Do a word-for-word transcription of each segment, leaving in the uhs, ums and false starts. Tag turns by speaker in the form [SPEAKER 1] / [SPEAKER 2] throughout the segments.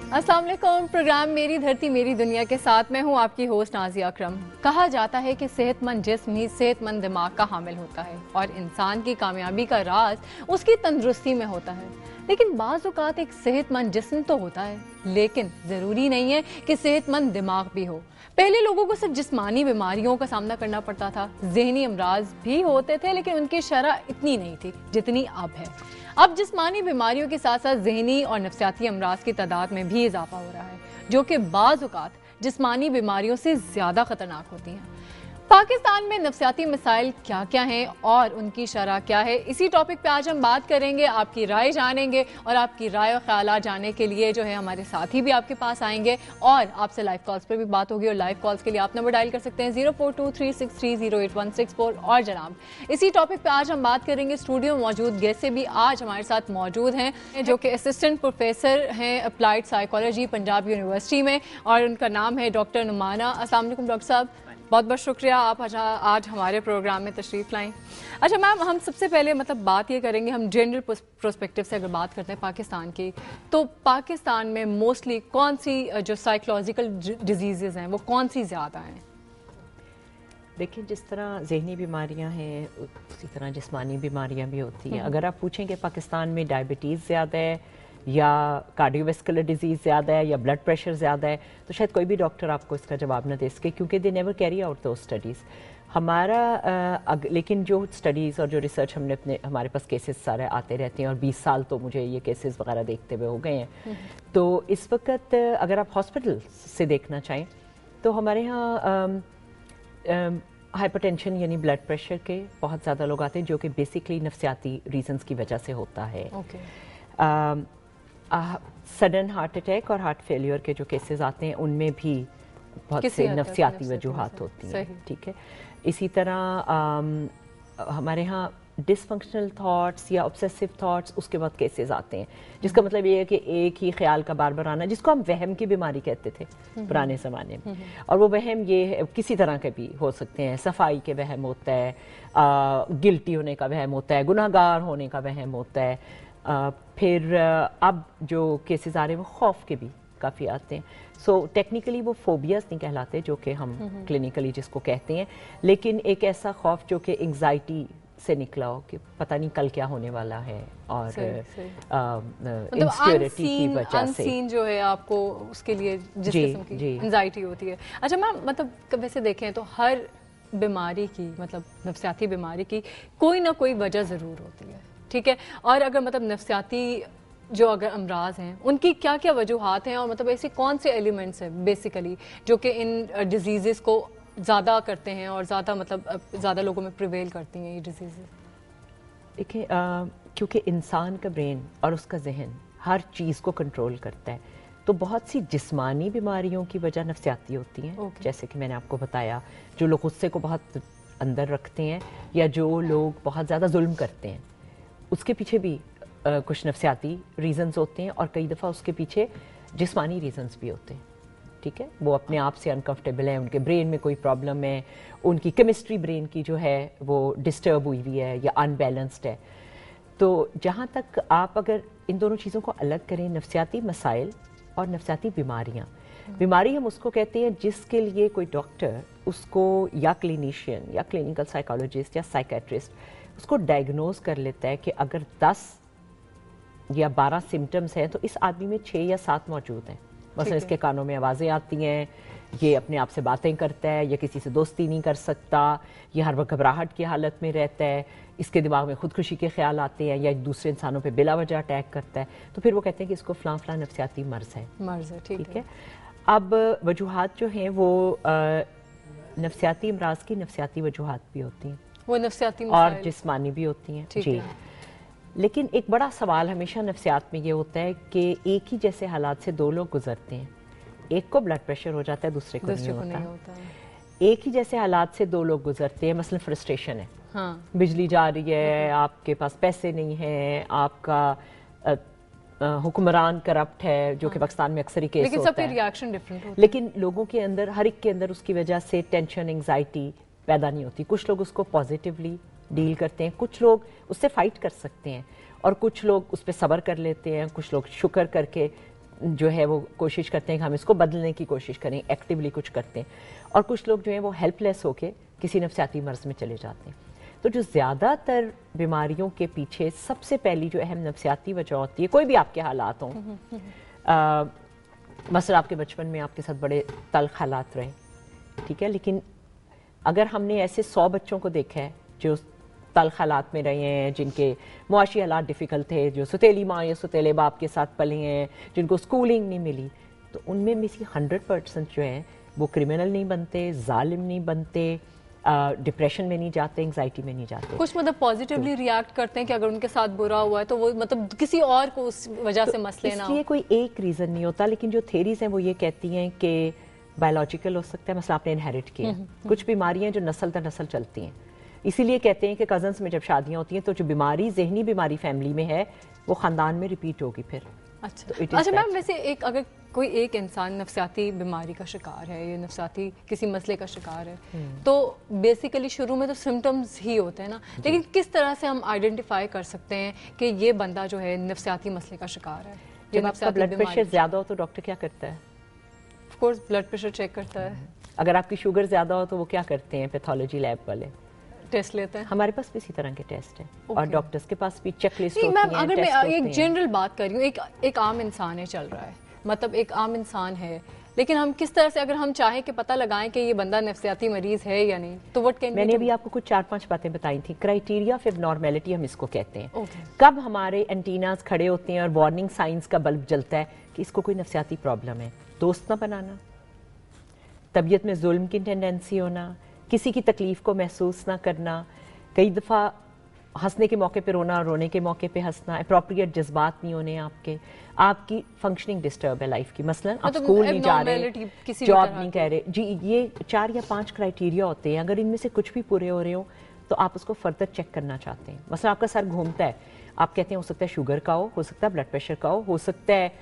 [SPEAKER 1] अस्सलाम वालेकुम। प्रोग्राम मेरी धरती मेरी दुनिया के साथ मैं हूं आपकी होस्ट नाज़िया अकरम। कहा जाता है कि सेहतमंद जिस्म ही सेहतमंद दिमाग का हामिल होता है और इंसान की कामयाबी का राज उसकी तंदुरुस्ती में होता है। लेकिन बाज़ औक़ात एक सेहतमंद जिस्म तो होता है, लेकिन ज़रूरी नहीं है कि सेहतमंद दिमाग भी हो। पहले लोगों को सिर्फ जिस्मानी बीमारियों का सामना करना पड़ता था, ज़हनी अमराज भी होते थे, लेकिन उनकी शरह इतनी नहीं थी जितनी अब है। अब जिस्मानी बीमारियों के साथ साथ ज़हनी और नफ्सियाती अमराज की तादाद में भी इजाफा हो रहा है, जो कि बाज़ औक़ात जिस्मानी बीमारियों से ज़्यादा ख़तरनाक होती हैं। पाकिस्तान में नफ्सियाती मसाइल क्या क्या हैं और उनकी शरह क्या है, इसी टॉपिक पे आज हम बात करेंगे। आपकी राय जानेंगे और आपकी राय और ख्यालात जानने के लिए जो है हमारे साथी भी आपके पास आएंगे और आपसे लाइव कॉल्स पर भी बात होगी। और लाइव कॉल्स के लिए आप नंबर डायल कर सकते हैं zero four two three six three zero eight one six four. और जनाब, इसी टॉपिक पे आज हम बात करेंगे। स्टूडियो में मौजूद गेस्ट से भी आज हमारे साथ मौजूद हैं, जो कि असिस्टेंट प्रोफेसर हैं अप्लाइड साइकोलॉजी पंजाब यूनिवर्सिटी में, और उनका नाम है डॉक्टर नुमाना। अस्सलाम वालेकुम डॉक्टर साहब, बहुत बहुत शुक्रिया आप आज आज हमारे प्रोग्राम में तशरीफ़ लाएं। अच्छा मैम, हम सबसे पहले मतलब बात ये करेंगे, हम जनरल प्रोस्पेक्टिव से अगर बात करते हैं पाकिस्तान की, तो पाकिस्तान में मोस्टली कौन सी जो साइकोलॉजिकल डिजीज़ हैं वो कौन सी ज़्यादा हैं?
[SPEAKER 2] देखिए, जिस तरह ज़हनी बीमारियां हैं उसी तरह जिस्मानी बीमारियां भी होती हैं। अगर आप पूछें कि पाकिस्तान में डायबिटीज़ ज़्यादा है या कार्डियोवैस्कुलर डिजीज़ ज़्यादा है या ब्लड प्रेशर ज़्यादा है, तो शायद कोई भी डॉक्टर आपको इसका जवाब न दे सके, क्योंकि they never carry out do studies. हमारा आ, लेकिन जो स्टडीज़ और जो रिसर्च हमने अपने हमारे पास केसेस सारे आते रहते हैं, और बीस साल तो मुझे ये केसेस वगैरह देखते हुए हो गए हैं। तो इस वक्त अगर आप हॉस्पिटल से देखना चाहें तो हमारे यहाँ हाइपरटेंशन यानी ब्लड प्रेशर के बहुत ज़्यादा लोग आते हैं, जो कि बेसिकली नफ्सियाती रीजंस की वजह से होता है।
[SPEAKER 1] okay.
[SPEAKER 2] सडन हार्ट अटैक और हार्ट फेलियर के जो केसेस आते हैं उनमें भी बहुत से नफ्सियाती वजूहात होती हैं। ठीक है, इसी तरह आम, हमारे यहाँ डिसफंक्शनल थॉट्स या ऑब्सेसिव थॉट्स, उसके बाद केसेस आते हैं, जिसका मतलब ये है कि एक ही ख्याल का बार बार आना, जिसको हम वहम की बीमारी कहते थे पुराने ज़माने में। और वो वहम ये है, किसी तरह के भी हो सकते हैं। सफाई के वहम होता है, गिल्टी होने का वहम होता है, गुनाहगार होने का वहम होता है। आ, फिर आ, अब जो केसेस आ रहे हैं वो खौफ के भी काफ़ी आते हैं। सो so, टेक्निकली वो फोबियाज नहीं कहलाते, जो कि हम क्लिनिकली जिसको कहते हैं, लेकिन एक ऐसा खौफ जो कि एंग्जाइटी से निकला हो कि पता नहीं कल क्या होने वाला है, और इनसिक्योरिटी की वजह से
[SPEAKER 1] अनसीन जो है आपको उसके लिए जिस किस्म की एंग्जाइटी होती है। अच्छा मैम, मतलब वैसे देखें तो हर बीमारी की, मतलब नफ्सियाती बीमारी की कोई ना कोई वजह ज़रूर होती है, ठीक है। और अगर मतलब नफ्सियाती जो अगर अमराज हैं उनकी क्या क्या वजूहात हैं, और मतलब ऐसे कौन से एलिमेंट्स हैं बेसिकली जो कि इन डिजीज़ को ज़्यादा करते हैं और ज़्यादा मतलब ज़्यादा लोगों में प्रिवेल करती हैं ये डिजीज़?
[SPEAKER 2] देखिए, क्योंकि इंसान का ब्रेन और उसका जहन हर चीज़ को कंट्रोल करता है, तो बहुत सी जिस्मानी बीमारियों की वजह नफ्सियाती होती हैं। okay. जैसे कि मैंने आपको बताया, जो लोग गुस्से को बहुत अंदर रखते हैं या जो लोग बहुत ज़्यादा जुल्म करते हैं, उसके पीछे भी आ, कुछ नफ्सियाती रीजंस होते हैं, और कई दफ़ा उसके पीछे जिस्मानी रीजंस भी होते हैं। ठीक है, वो अपने आप से अनकंफर्टेबल है, उनके ब्रेन में कोई प्रॉब्लम है, उनकी केमिस्ट्री ब्रेन की जो है वो डिस्टर्ब हुई हुई है या अनबैलेंस्ड है। तो जहाँ तक आप अगर इन दोनों चीज़ों को अलग करें, नफ्सियाती मसाइल और नफ्सियाती बीमारियाँ, बीमारी हम उसको कहते हैं जिसके लिए कोई डॉक्टर उसको या क्लिनिशियन या क्लिनिकल साइकोलॉजिस्ट या साइकेट्रिस्ट उसको डायग्नोज कर लेता है कि अगर दस या बारह सिम्टम्स हैं तो इस आदमी में छः या सात मौजूद हैं। मसलन इसके कानों में आवाज़ें आती हैं, ये अपने आप से बातें करता है, या किसी से दोस्ती नहीं कर सकता, ये हर वक्त घबराहट की हालत में रहता है, इसके दिमाग में खुदकुशी के ख्याल आते हैं, या दूसरे इंसानों पे बिला वजह अटैक करता है, तो फिर वो कहते हैं कि इसको फ़लाँ फ़लाँ नफ्सियाती मर्ज़ है।
[SPEAKER 1] मर्ज़ है, ठीक है।
[SPEAKER 2] अब वजूहात जो हैं वो नफ्सियाती अमराज की नफ्सियाती वजूहात भी होती हैं, वो
[SPEAKER 1] नफ्सियाती
[SPEAKER 2] और जिस्मानी भी होती हैं जी। लेकिन एक बड़ा सवाल हमेशा नफ्सियात में ये होता है कि एक ही जैसे हालात से दो लोग गुजरते हैं, एक को ब्लड प्रेशर हो जाता है, दूसरे को नहीं होता, नहीं होता है। एक ही जैसे हालात से दो लोग गुजरते हैं, मसलन फ्रस्ट्रेशन है, हाँ। बिजली जा रही है, आपके पास पैसे नहीं हैं, आपका हुक्मरान करप्ट है, जो कि हाँ। पाकिस्तान में अक्सर ही केस
[SPEAKER 1] लेकिन
[SPEAKER 2] होता है,
[SPEAKER 1] रिएक्शन डिफरेंट होता है।
[SPEAKER 2] लेकिन लोगों के अंदर, हर एक के अंदर उसकी वजह से टेंशन, एंग्जाइटी पैदा नहीं होती। कुछ लोग उसको पॉजिटिवली डील करते हैं, कुछ लोग उससे फाइट कर सकते हैं, और कुछ लोग उस पर सब्र कर लेते हैं, कुछ लोग शुक्र करके جو ہے وہ کوشش کرتے ہیں کہ ہم اس کو بدلنے کی کوشش کریں, ایکٹیولی کچھ کرتے ہیں, اور کچھ لوگ جو ہیں وہ ہیلپ لیس ہو کے کسی نفسیاتی مرض میں چلے جاتے ہیں. تو جو زیادہ تر بیماریوں کے پیچھے سب سے پہلی جو اہم نفسیاتی وجہ ہوتی ہے, کوئی بھی آپ کے حالات ہوں, مثلا آپ کے بچپن میں آپ کے ساتھ بڑے تلخ حالات رہے, ٹھیک ہے, لیکن اگر ہم نے ایسے سو بچوں کو دیکھا ہے جو تلخ حالات میں رہے ہیں, جن کے معاشی حالات ڈیفیکلٹ تھے, جو ستیلی ماں یا ستیلے باپ کے ساتھ پلے ہیں, جن کو اسکولنگ نہیں ملی, تو ان میں سے ہنڈریڈ پرسینٹ جو ہیں وہ کرمنل نہیں بنتے, ظالم نہیں بنتے, ڈپریشن میں نہیں جاتے, انگزائٹی میں نہیں جاتے.
[SPEAKER 1] کچھ مطلب پازیٹیولی ریاکٹ کرتے ہیں کہ اگر ان کے ساتھ برا ہوا ہے تو وہ مطلب کسی اور کو اس وجہ سے مسئلے نہ ہو.
[SPEAKER 2] اس لیے کوئی ایک ریزن نہیں ہوتا, لیکن جو تھیریز ہیں وہ یہ کہتی ہیں کہ بایولوجیکل ہو سکتا ہے, مثلا آپ نے انہیریٹ کیا, کچھ بیماریاں جو نسل در نسل چلتی ہیں, اسی لیے کہتے ہیں کہ کزنس میں جب شادیاں ہوتی ہیں تو جو بیماری, ذہنی بیماری فیملی میں ہے وہ خاندان میں ریپیٹ ہوگی پھر.
[SPEAKER 1] اچھا اچھا میم, ویسے ایک اگر کوئی ایک انسان نفسیاتی بیماری کا شکار ہے یا نفسیاتی کسی مسئلے کا شکار ہے تو بیسیکلی شروع میں تو سمٹمز ہی ہوتے ہیں نا, لیکن کس طرح سے ہم آئیڈینٹیفائی کر سکتے ہیں کہ یہ بندہ جو ہے نفسیاتی مسئلے کا شکار ہے؟
[SPEAKER 2] جب آپ کا بلڈ پریشر زیادہ ہو تو ڈاکٹر کیا کرتا ہے؟
[SPEAKER 1] Of course blood pressure check کرتا ہے.
[SPEAKER 2] اگر آپ کی شوگر زیادہ ہو تو وہ کیا کرتے ہیں پیتھولوجی لیب والے؟
[SPEAKER 1] ٹیسٹ لیتے ہیں.
[SPEAKER 2] ہمارے پاس بھی اسی طرح کے ٹیسٹ ہیں اور ڈاکٹرز کے پاس بھی چیک لسٹ ہوتی ہیں.
[SPEAKER 1] میم اگر میں ایک جنرل بات کر رہی ہوں, ایک ایک عام انسان ہے چل رہا ہے, مطلب ایک عام انسان ہے, لیکن ہم کس طرح سے اگر ہم چاہیں کہ پتہ لگائیں کہ یہ بندہ نفسیاتی مریض ہے یا نہیں, تو وٹ کین؟
[SPEAKER 2] میں نے بھی آپ کو کچھ چار پانچ باتیں بتائی تھیں. کرائیٹیریا آف ابنارمیلٹی ہم اس کو کہتے ہیں. کب ہمارے اینٹیناز کھڑے ہوتے ہیں اور وارننگ سائنس کا بلب جلتا ہے کہ اس کو کوئی نفسیاتی پرابلم ہے؟ دوست نہ بنانا, طبیعت میں ظلم کی ٹینڈنسی ہونا, کسی کی تکلیف کو محسوس نہ کرنا, کئی دفعہ ہنسنے کے موقع پہ رونا اور رونے کے موقع پہ ہنسنا, اپروپریٹ جذبات نہیں ہونے آپ کے, آپ کی فنکشننگ ڈسٹرب ہے لائف کی, مثلا آپ اسکول نہیں جا رہے, جاب نہیں کر رہے, جی یہ چار یا پانچ کرائیٹیریا ہوتے ہیں. اگر ان میں سے کچھ بھی پورے ہو رہے ہو تو آپ اس کو فردر چیک کرنا چاہتے ہیں. مثلا آپ کا سر گھومتا ہے, آپ کہتے ہیں ہو سکتا ہے شوگر کا ہو, ہو سکتا ہے بلڈ پریشر کا ہو, ہو سکتا ہے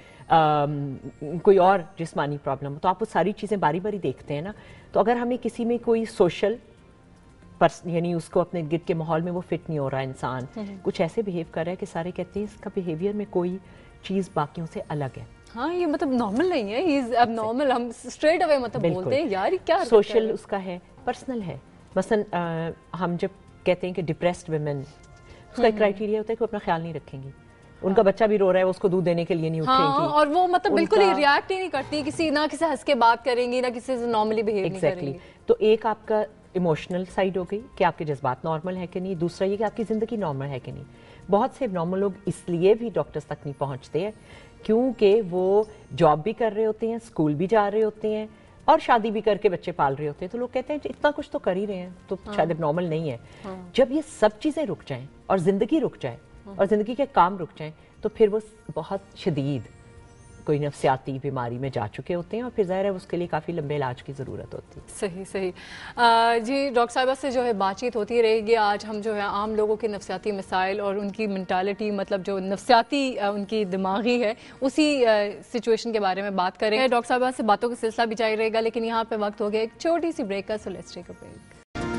[SPEAKER 2] کوئی اور جسمانی پرابلم ہو, تو آپ وہ ساری چیزیں باری باری دیکھتے ہیں نا. تو اگر ہمیں کسی میں کوئی سوشل یعنی اس کو اپنے گرد کے ماحول میں وہ فٹ نہیں ہو رہا انسان, کچھ ایسے بہیو کر رہا ہے کہ سارے کہتے ہیں اس کا بہیویئر میں کوئی چیز باقیوں سے الگ ہے,
[SPEAKER 1] ہاں یہ مطلب نارمل نہیں ہے, ہی از اب نارمل, ہم اسٹریٹ اوے مطلب بولتے ہیں یار یہ کیا
[SPEAKER 2] سوشل اس کا ہے, پرسنل ہے. مثلا ہم جب کہتے ہیں کہ ڈپریسڈ ویمن, اس کا ایک کرائیٹیریا ہوتا ہے کہ وہ اپنا خیال نہیں رکھیں گی, ان کا بچہ بھی رو رہا ہے, اس کو دودھ دینے کے لیے نہیں اٹھیں گی,
[SPEAKER 1] اور وہ مطلب بالکل ہی ریاکٹ ہی نہیں کرتی, کسی نہ کسی ہنس کے بات کریں گی, نہ کسی سے نارملی بہیو نہیں کریں گی.
[SPEAKER 2] تو ایک آپ کا ایموشنل سائیڈ ہو گئی کہ آپ کے جذبات نارمل ہے کہ نہیں, دوسرا یہ کہ آپ کی زندگی نارمل ہے کہ نہیں. بہت سے نارمل لوگ اس لیے بھی ڈاکٹرز تک نہیں پہنچتے ہیں کیونکہ وہ جاب بھی کر رہے ہوتے ہیں, اسکول بھی جا رہے ہوتے ہیں, اور شادی بھی کر کے بچے پال رہے ہوتے ہیں. تو لوگ کہتے ہیں اتنا کچھ تو کر ہی رہے ہیں تو شاید اب نارمل نہیں ہے. جب یہ سب چیزیں رک جائیں اور زندگی رک جائے اور زندگی کے کام رک جائیں تو پھر وہ بہت شدید کوئی نفسیاتی بیماری میں جا چکے ہوتے ہیں, اور پھر ظاہر ہے اس کے لیے کافی لمبے علاج کی ضرورت ہوتی ہے.
[SPEAKER 1] صحیح صحیح. جی ڈاکٹر صاحبہ سے جو ہے بات چیت ہوتی رہے گی. آج ہم جو ہے عام لوگوں کے نفسیاتی مسائل اور ان کی مینٹالٹی, مطلب جو نفسیاتی ان کی دماغی ہے, اسی سچویشن کے بارے میں بات کریں گے. ڈاکٹر صاحبہ سے باتوں کا سلسلہ بھی جاری رہے گا, لیکن یہاں پہ وقت ہو گیا ایک چھوٹی سی بریک کا, so let's take a break.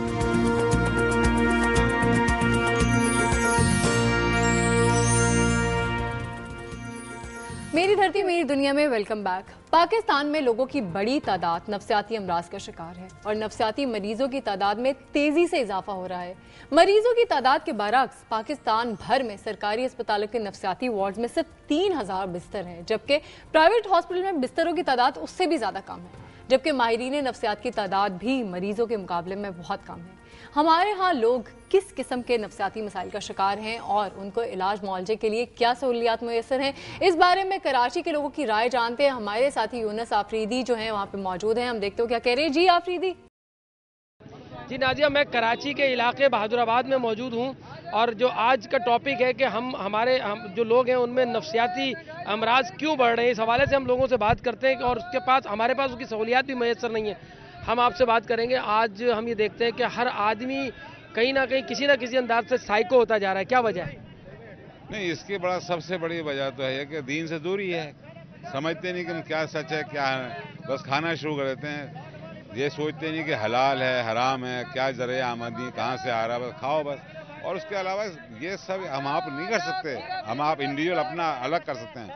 [SPEAKER 1] میری دھرتی میری دنیا میں ویلکم بیک. پاکستان میں لوگوں کی بڑی تعداد نفسیاتی امراض کا شکار ہے اور نفسیاتی مریضوں کی تعداد میں تیزی سے اضافہ ہو رہا ہے. مریضوں کی تعداد کے برعکس پاکستان بھر میں سرکاری اسپتالوں کے نفسیاتی وارڈز میں صرف تین ہزار بستر ہیں, جبکہ پرائیویٹ ہاسپٹل میں بستروں کی تعداد اس سے بھی زیادہ کم ہے, جبکہ ماہرین نفسیات کی تعداد بھی مریضوں کے مقابلے میں بہت کم ہے. ہمارے ہاں لوگ کس قسم کے نفسیاتی مسائل کا شکار ہیں اور ان کو علاج معالجے کے لیے کیا سہولیات میسر ہیں, اس بارے میں کراچی کے لوگوں کی رائے جانتے ہیں. ہمارے ساتھی یونس آفریدی جو ہیں وہاں پہ موجود ہیں, ہم دیکھتے ہو کیا کہہ رہے ہیں. جی آفریدی.
[SPEAKER 3] جی نازیہ, میں کراچی کے علاقے بہادر آباد میں موجود ہوں, اور جو آج کا ٹاپک ہے کہ ہم ہمارے ہم جو لوگ ہیں ان میں نفسیاتی امراض کیوں بڑھ رہے ہیں, اس حوالے سے ہم لوگوں سے بات کرتے ہیں, اور اس کے پاس ہمارے پاس اس کی سہولیات بھی میسر نہیں ہیں. ہم آپ سے بات کریں گے. آج ہم یہ دیکھتے ہیں کہ ہر آدمی کہیں نہ کہیں کسی نہ کسی انداز سے سائیکو ہوتا جا رہا ہے. کیا وجہ ہے؟
[SPEAKER 4] نہیں, اس کی بڑا سب سے بڑی وجہ تو ہے کہ دین سے دوری ہے. سمجھتے نہیں کہ ہم کیا سچ ہے کیا ہے, بس کھانا شروع کر دیتے ہیں, یہ سوچتے نہیں کہ حلال ہے حرام ہے, کیا ذریعہ آمدنی کہاں سے آ رہا ہے, بس کھاؤ بس. اور اس کے علاوہ یہ سب ہم آپ نہیں کر سکتے, ہم آپ انڈیویجول اپنا الگ کر سکتے ہیں,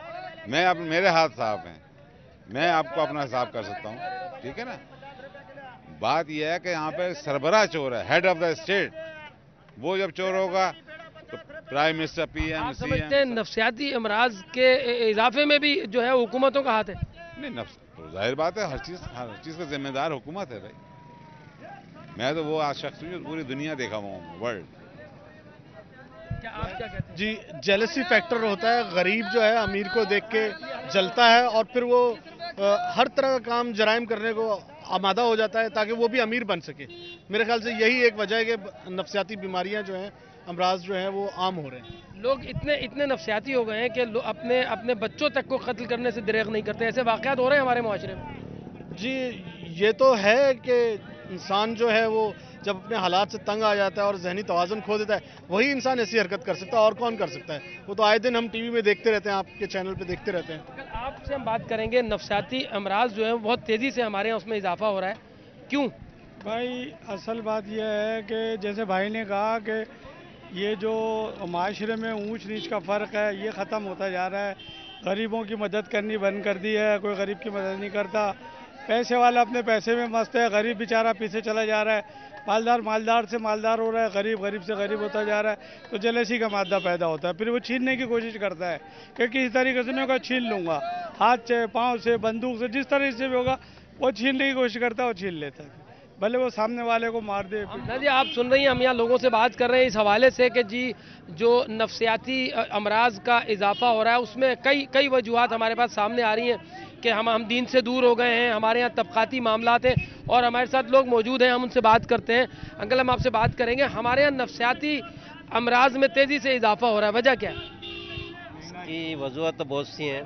[SPEAKER 4] میں اب میرے ہاتھ صاف ہیں, میں آپ کو اپنا حساب کر سکتا ہوں, ٹھیک ہے نا. بات یہ ہے کہ یہاں پہ سربراہ چور ہے, ہیڈ آف دا اسٹیٹ, وہ جب چور ہوگا تو پرائم منسٹر, پی ایم, سی
[SPEAKER 3] سمجھتے ہیں نفسیاتی امراض کے اضافے میں بھی جو ہے حکومتوں کا ہاتھ ہے؟
[SPEAKER 4] نہیں, نفس تو ظاہر بات ہے, ہر چیز ہر چیز کا ذمہ دار حکومت ہے بھائی. میں تو وہ آج شخص ہوں پوری دنیا دیکھا ہوا ہوں, ورلڈ.
[SPEAKER 3] کیا آپ کیا کہتے ہیں؟
[SPEAKER 5] جی, جیلسی فیکٹر ہوتا ہے, غریب جو ہے امیر کو دیکھ کے جلتا ہے اور پھر وہ ہر طرح کا کام جرائم کرنے کو آمادہ ہو جاتا ہے تاکہ وہ بھی امیر بن سکے. میرے خیال سے یہی ایک وجہ ہے کہ نفسیاتی بیماریاں جو ہیں, امراض جو ہیں وہ عام ہو رہے ہیں.
[SPEAKER 3] لوگ اتنے اتنے نفسیاتی ہو گئے ہیں کہ اپنے اپنے بچوں تک کو قتل کرنے سے دریغ نہیں کرتے. ایسے واقعات ہو رہے ہیں ہمارے معاشرے میں.
[SPEAKER 5] جی, یہ تو ہے کہ انسان جو ہے وہ جب اپنے حالات سے تنگ آ جاتا ہے اور ذہنی توازن کھو دیتا ہے, وہی انسان ایسی حرکت کر سکتا ہے, اور کون کر سکتا ہے. وہ تو آئے دن ہم ٹی وی میں دیکھتے رہتے ہیں, آپ کے چینل پہ دیکھتے رہتے ہیں.
[SPEAKER 3] آپ سے ہم بات کریں گے, نفسیاتی امراض جو ہیں بہت تیزی سے ہمارے یہاں اس میں اضافہ ہو رہا ہے, کیوں؟
[SPEAKER 6] بھائی اصل بات یہ ہے کہ جیسے بھائی نے کہا کہ یہ جو معاشرے میں اونچ نیچ کا فرق ہے یہ ختم ہوتا جا رہا ہے. غریبوں کی مدد کرنی بند کر دی ہے, کوئی غریب کی مدد نہیں کرتا. پیسے والا اپنے پیسے میں مست ہے, غریب بیچارہ پیچھے چلا جا رہا ہے. مالدار مالدار سے مالدار ہو رہا ہے, غریب غریب سے غریب ہوتا جا رہا ہے. تو جیلسی کا مادہ پیدا ہوتا ہے, پھر وہ چھیننے کی کوشش کرتا ہے کہ کسی طریقے سے میں کو چھین لوں گا, ہاتھ سے, پاؤں سے, بندوق سے, جس طرح سے بھی ہوگا وہ چھیننے کی کوشش کرتا ہے, وہ چھین لیتا ہے, بھلے وہ سامنے والے کو مار دے.
[SPEAKER 3] جی آپ سن رہی ہیں, ہم یہاں لوگوں سے بات کر رہے ہیں اس حوالے سے کہ جی جو نفسیاتی امراض کا اضافہ ہو رہا ہے اس میں کئی کئی وجوہات ہمارے پاس سامنے آ رہی ہیں کہ ہم ہم دین سے دور ہو گئے ہیں, ہمارے یہاں طبقاتی معاملات ہیں, اور ہمارے ساتھ لوگ موجود ہیں, ہم ان سے بات کرتے ہیں. انکل ہم آپ سے بات کریں گے, ہمارے یہاں نفسیاتی امراض میں تیزی سے اضافہ ہو رہا ہے, وجہ کیا ہے؟
[SPEAKER 7] اس کی وجوہات تو بہت سی ہیں.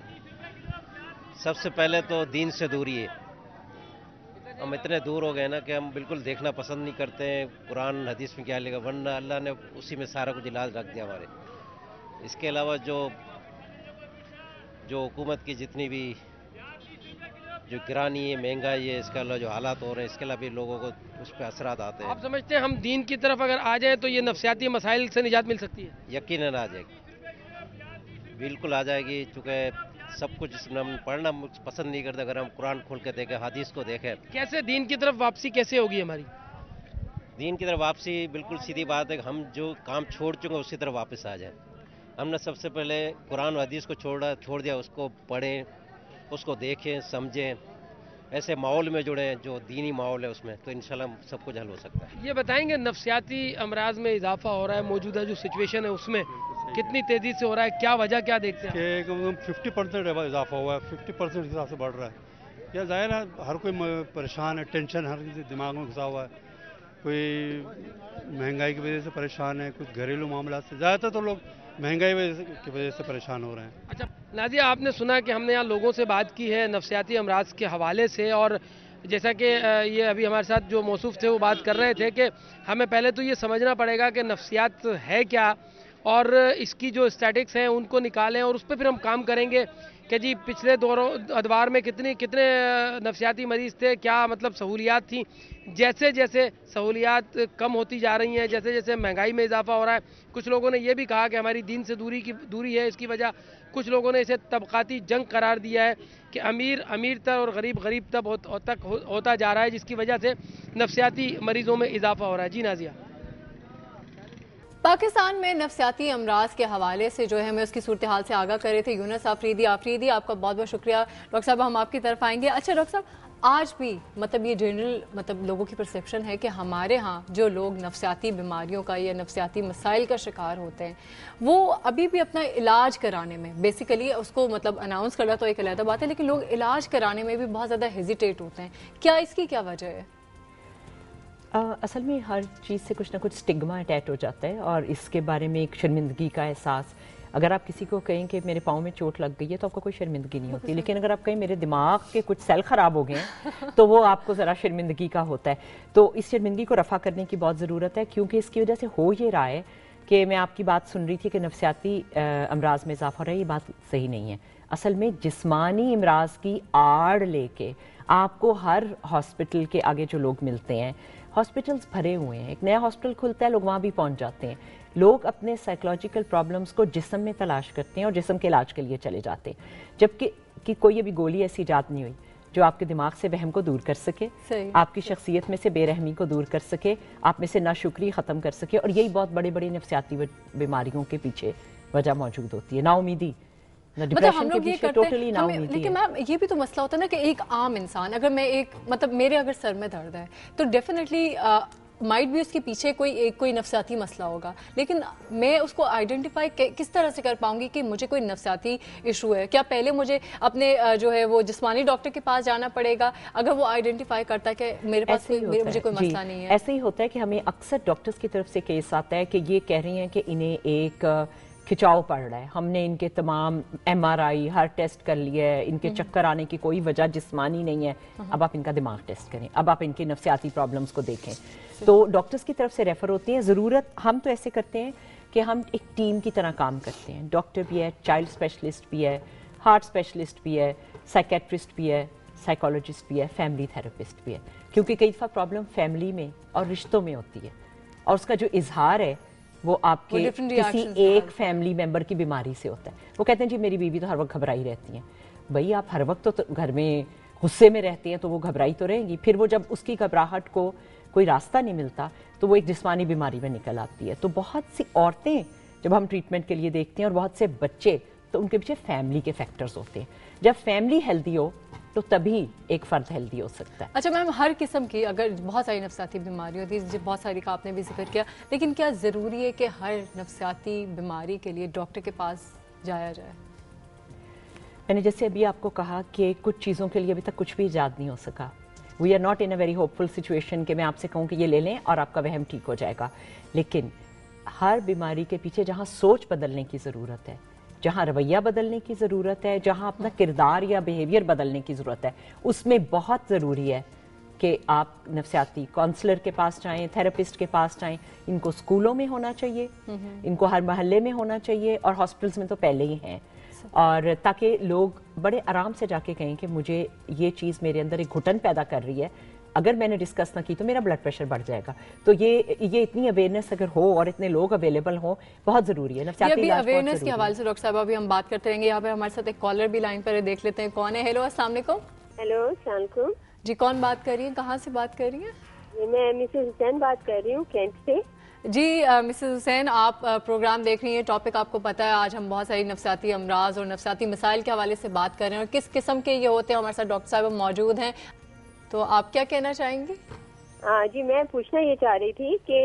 [SPEAKER 7] سب سے پہلے تو دین سے دوری ہے. ہم اتنے دور ہو گئے نا کہ ہم بالکل دیکھنا پسند نہیں کرتے ہیں قرآن حدیث میں کیا لکھا, ورنہ اللہ نے اسی میں سارا کچھ علاج رکھ دیا ہمارے. اس کے علاوہ جو جو حکومت کی جتنی بھی جو گرانی ہے, مہنگائی ہے, اس کے علاوہ جو حالات ہو رہے ہیں, اس کے علاوہ بھی لوگوں کو اس پہ اثرات آتے ہیں.
[SPEAKER 3] آپ سمجھتے ہیں ہم دین کی طرف اگر آ جائیں تو یہ نفسیاتی مسائل سے نجات مل سکتی ہے؟
[SPEAKER 7] یقیناً آ جائے گی, بالکل آ جائے گی. چونکہ سب کچھ اس میں ہم پڑھنا پسند نہیں کرتے, اگر ہم قرآن کھول کے دیکھیں, حدیث کو دیکھیں.
[SPEAKER 3] کیسے دین کی طرف واپسی کیسے ہوگی ہماری؟
[SPEAKER 7] دین کی طرف واپسی بالکل سیدھی بات ہے کہ ہم جو کام چھوڑ چکے ہیں اسی طرف واپس آ جائیں. ہم نے سب سے پہلے قرآن و حدیث کو چھوڑا چھوڑ دیا, اس کو پڑھیں, اس کو دیکھیں, سمجھیں, ایسے ماحول میں جڑیں جو دینی ماحول ہے اس میں, تو انشاءاللہ سب کچھ حل ہو سکتا ہے.
[SPEAKER 3] یہ بتائیں گے نفسیاتی امراض میں اضافہ ہو رہا ہے, موجودہ جو سچویشن ہے اس میں کتنی تیزی سے ہو رہا ہے, کیا وجہ کیا دیکھتے ہیں؟
[SPEAKER 6] کہ ففٹی پرسینٹ اضافہ ہوا ہے, ففٹی پرسینٹ حساب سے بڑھ رہا ہے. یہ ظاہر ہے ہر کوئی پریشان ہے, ٹینشن ہر کسی دماغ میں گھسا ہوا ہے. کوئی مہنگائی کی وجہ سے پریشان ہے, کچھ گھریلو معاملات سے, زیادہ تر تو لوگ مہنگائی کی وجہ سے پریشان ہو رہے ہیں.
[SPEAKER 3] اچھا نازیہ, آپ نے سنا کہ ہم نے یہاں لوگوں سے بات کی ہے نفسیاتی امراض کے حوالے سے, اور جیسا کہ یہ ابھی ہمارے ساتھ جو موصوف تھے وہ بات کر رہے تھے کہ ہمیں پہلے تو یہ سمجھنا پڑے گا کہ نفسیات ہے کیا, اور اس کی جو اسٹیٹکس ہیں ان کو نکالیں, اور اس پہ پھر ہم کام کریں گے کہ جی پچھلے دوروں ادوار میں کتنی کتنے نفسیاتی مریض تھے, کیا مطلب سہولیات تھیں. جیسے جیسے سہولیات کم ہوتی جا رہی ہیں, جیسے جیسے مہنگائی میں اضافہ ہو رہا ہے, کچھ لوگوں نے یہ بھی کہا کہ ہماری دین سے دوری کی دوری ہے اس کی وجہ, کچھ لوگوں نے اسے طبقاتی جنگ قرار دیا ہے کہ امیر امیر تر اور غریب غریب تک ہوتا جا رہا ہے, جس کی وجہ سے نفسیاتی مریضوں میں اضافہ ہو رہا ہے. جی نازیہ.
[SPEAKER 1] پاکستان میں نفسیاتی امراض کے حوالے سے جو ہے ہمیں اس کی صورتحال سے آگاہ کر رہے تھے یونس آفریدی. آفریدی آپ کا بہت بہت شکریہ. ڈاکٹر صاحب ہم آپ کی طرف آئیں گے. اچھا ڈاکٹر صاحب, آج بھی مطلب یہ جنرل مطلب لوگوں کی پرسیپشن ہے کہ ہمارے ہاں جو لوگ نفسیاتی بیماریوں کا یا نفسیاتی مسائل کا شکار ہوتے ہیں وہ ابھی بھی اپنا علاج کرانے میں, بیسیکلی اس کو مطلب اناؤنس کرنا تو ایک علیحدہ بات ہے, لیکن لوگ علاج کرانے میں بھی بہت زیادہ ہیزیٹیٹ ہوتے ہیں. کیا اس کی کیا وجہ ہے؟
[SPEAKER 2] اصل میں ہر چیز سے کچھ نہ کچھ سٹگما اٹیچ ہو جاتا ہے, اور اس کے بارے میں ایک شرمندگی کا احساس. اگر آپ کسی کو کہیں کہ میرے پاؤں میں چوٹ لگ گئی ہے تو آپ کو کوئی شرمندگی نہیں ہوتی, لیکن اگر آپ کہیں میرے دماغ کے کچھ سیل خراب ہو گئے ہیں تو وہ آپ کو ذرا شرمندگی کا ہوتا ہے. تو اس شرمندگی کو رفع کرنے کی بہت ضرورت ہے, کیونکہ اس کی وجہ سے ہو یہ رہا ہے کہ میں آپ کی بات سن رہی تھی کہ نفسیاتی امراض میں اضافہ ہو رہا ہے, یہ بات صحیح نہیں ہے. اصل میں جسمانی امراض کی آڑ لے کے آپ کو ہر ہاسپٹل کے آگے جو لوگ ملتے ہیں, ہاسپٹلس بھرے ہوئے ہیں. ایک نیا ہاسپٹل کھلتا ہے، لوگ وہاں بھی پہنچ جاتے ہیں. لوگ اپنے سائیکولوجیکل پرابلمس کو جسم میں تلاش کرتے ہیں اور جسم کے علاج کے لیے چلے جاتے ہیں، جبکہ کہ کوئی ابھی گولی ایسی ایجاد نہیں ہوئی جو آپ کے دماغ سے وہم کو دور کر سکے، آپ کی شخصیت میں سے بے رحمی کو دور کر سکے، آپ میں سے ناشکری ختم کر سکے. اور یہی بہت بڑے بڑے نفسیاتی بیماریوں کے پیچھے وجہ موجود ہوتی ہے. نا امیدی،
[SPEAKER 1] مطلب ہم لوگ یہ کرتے ہیں، لیکن میم یہ بھی تو مسئلہ ہوتا ہے نا کہ ایک عام انسان اگر میں ایک مطلب میرے اگر سر میں درد ہے تو ڈیفینیٹلی مائٹ بھی اس کے پیچھے کوئی ایک کوئی نفسیاتی مسئلہ ہوگا، لیکن میں اس کو آئیڈینٹیفائی کس طرح سے کر پاؤں گی کہ مجھے کوئی نفسیاتی ایشو ہے؟ کیا پہلے مجھے اپنے جو ہے وہ جسمانی ڈاکٹر کے پاس جانا پڑے گا اگر وہ آئیڈینٹیفائی کرتا ہے کہ میرے پاس مجھے کوئی مسئلہ نہیں ہے؟
[SPEAKER 2] ایسے ہی ہوتا ہے کہ ہمیں اکثر ڈاکٹرز کی طرف سے کیس آتا ہے کہ یہ کہہ رہی ہیں کہ انہیں ایک کھچاؤ پڑ رہا ہے، ہم نے ان کے تمام ایم آر آئی ہر ٹیسٹ کر لیا ہے، ان کے چکر آنے کی کوئی وجہ جسمانی نہیں ہے، اب آپ ان کا دماغ ٹیسٹ کریں، اب آپ ان کے نفسیاتی پرابلمس کو دیکھیں. تو ڈاکٹرز کی طرف سے ریفر ہوتی ہیں. ضرورت ہم تو ایسے کرتے ہیں کہ ہم ایک ٹیم کی طرح کام کرتے ہیں. ڈاکٹر بھی ہے، چائلڈ اسپیشلسٹ بھی ہے، ہارٹ اسپیشلسٹ بھی ہے، سائیکیٹرسٹ بھی ہے، سائیکالوجسٹ بھی ہے، فیملی تھراپسٹ بھی ہے. کیونکہ کئی دفعہ پرابلم فیملی میں اور رشتوں میں ہوتی ہے اور اس کا جو اظہار ہے وہ آپ کے کسی ایک فیملی ممبر کی بیماری سے ہوتا ہے. وہ کہتے ہیں جی میری بیوی تو ہر وقت گھبرائی رہتی ہیں. بھائی آپ ہر وقت تو گھر میں غصے میں رہتے ہیں تو وہ گھبرائی تو رہیں گی، پھر وہ جب اس کی گھبراہٹ کو کوئی راستہ نہیں ملتا تو وہ ایک جسمانی بیماری میں نکل آتی ہے. تو بہت سی عورتیں جب ہم ٹریٹمنٹ کے لیے دیکھتے ہیں اور بہت سے بچے تو ان کے پیچھے فیملی کے فیکٹرز ہوتے ہیں. جب فیملی ہیلدی ہو تو تبھی ایک فرد ہیلدی ہو سکتا ہے.
[SPEAKER 1] اچھا میم، ہر قسم کی اگر بہت ساری نفسیاتی بیماری ہوتی ہے، بہت ساری کا آپ نے بھی ذکر کیا، لیکن کیا ضروری ہے کہ ہر نفسیاتی بیماری کے لیے ڈاکٹر کے پاس جایا جائے؟
[SPEAKER 2] میں نے جیسے ابھی آپ کو کہا کہ کچھ چیزوں کے لیے ابھی تک کچھ بھی ایجاد نہیں ہو سکا. We are not in a very hopeful situation کہ میں آپ سے کہوں کہ یہ لے لیں اور آپ کا وہم ٹھیک ہو جائے گا. لیکن ہر بیماری کے پیچھے جہاں سوچ بدلنے کی ضرورت ہے، جہاں رویہ بدلنے کی ضرورت ہے، جہاں اپنا کردار یا بیہیویئر بدلنے کی ضرورت ہے، اس میں بہت ضروری ہے کہ آپ نفسیاتی کونسلر کے پاس جائیں، تھراپسٹ کے پاس جائیں. ان کو اسکولوں میں ہونا چاہیے، ان کو ہر محلے میں ہونا چاہیے اور ہاسپٹلس میں تو پہلے ہی ہیں. اور تاکہ لوگ بڑے آرام سے جا کے کہیں کہ مجھے یہ چیز میرے اندر ایک گھٹن پیدا کر رہی ہے، اگر میں نے ڈسکس نہ کی تو میرا بلڈ پریشر بڑھ جائے گا. تو یہ یہ اتنی اویئرنیس اگر ہو اور اتنے لوگ اویلیبل ہوں بہت ضروری ہے.
[SPEAKER 1] نفسیاتی علاج اویئرنیس کے حوالے سے ڈاکٹر صاحبہ بھی ہم بات کرتے رہیں گے. یہاں پہ ہمارے ساتھ ایک کالر بھی لائن پر دیکھ لیتے ہیں کون ہے. ہیلو، السلام علیکم.
[SPEAKER 8] ہیلو، السلام علیکم.
[SPEAKER 1] جی کون بات کر رہی ہیں، کہاں سے بات کر رہی ہیں؟
[SPEAKER 8] میں مسز حسین بات کر رہی ہوں کینٹ سے.
[SPEAKER 1] جی مسز حسین، آپ پروگرام دیکھ رہی ہیں، ٹاپک آپ کو پتہ ہے آج ہم بہت ساری نفسیاتی امراض اور نفسیاتی مسائل کے حوالے سے بات کر رہے ہیں اور کس قسم کے یہ ہوتے ہیں. ہمارے ساتھ ڈاکٹر صاحب موجود ہیں، تو آپ کیا کہنا چاہیں گے؟
[SPEAKER 8] جی میں پوچھنا یہ چاہ رہی تھی کہ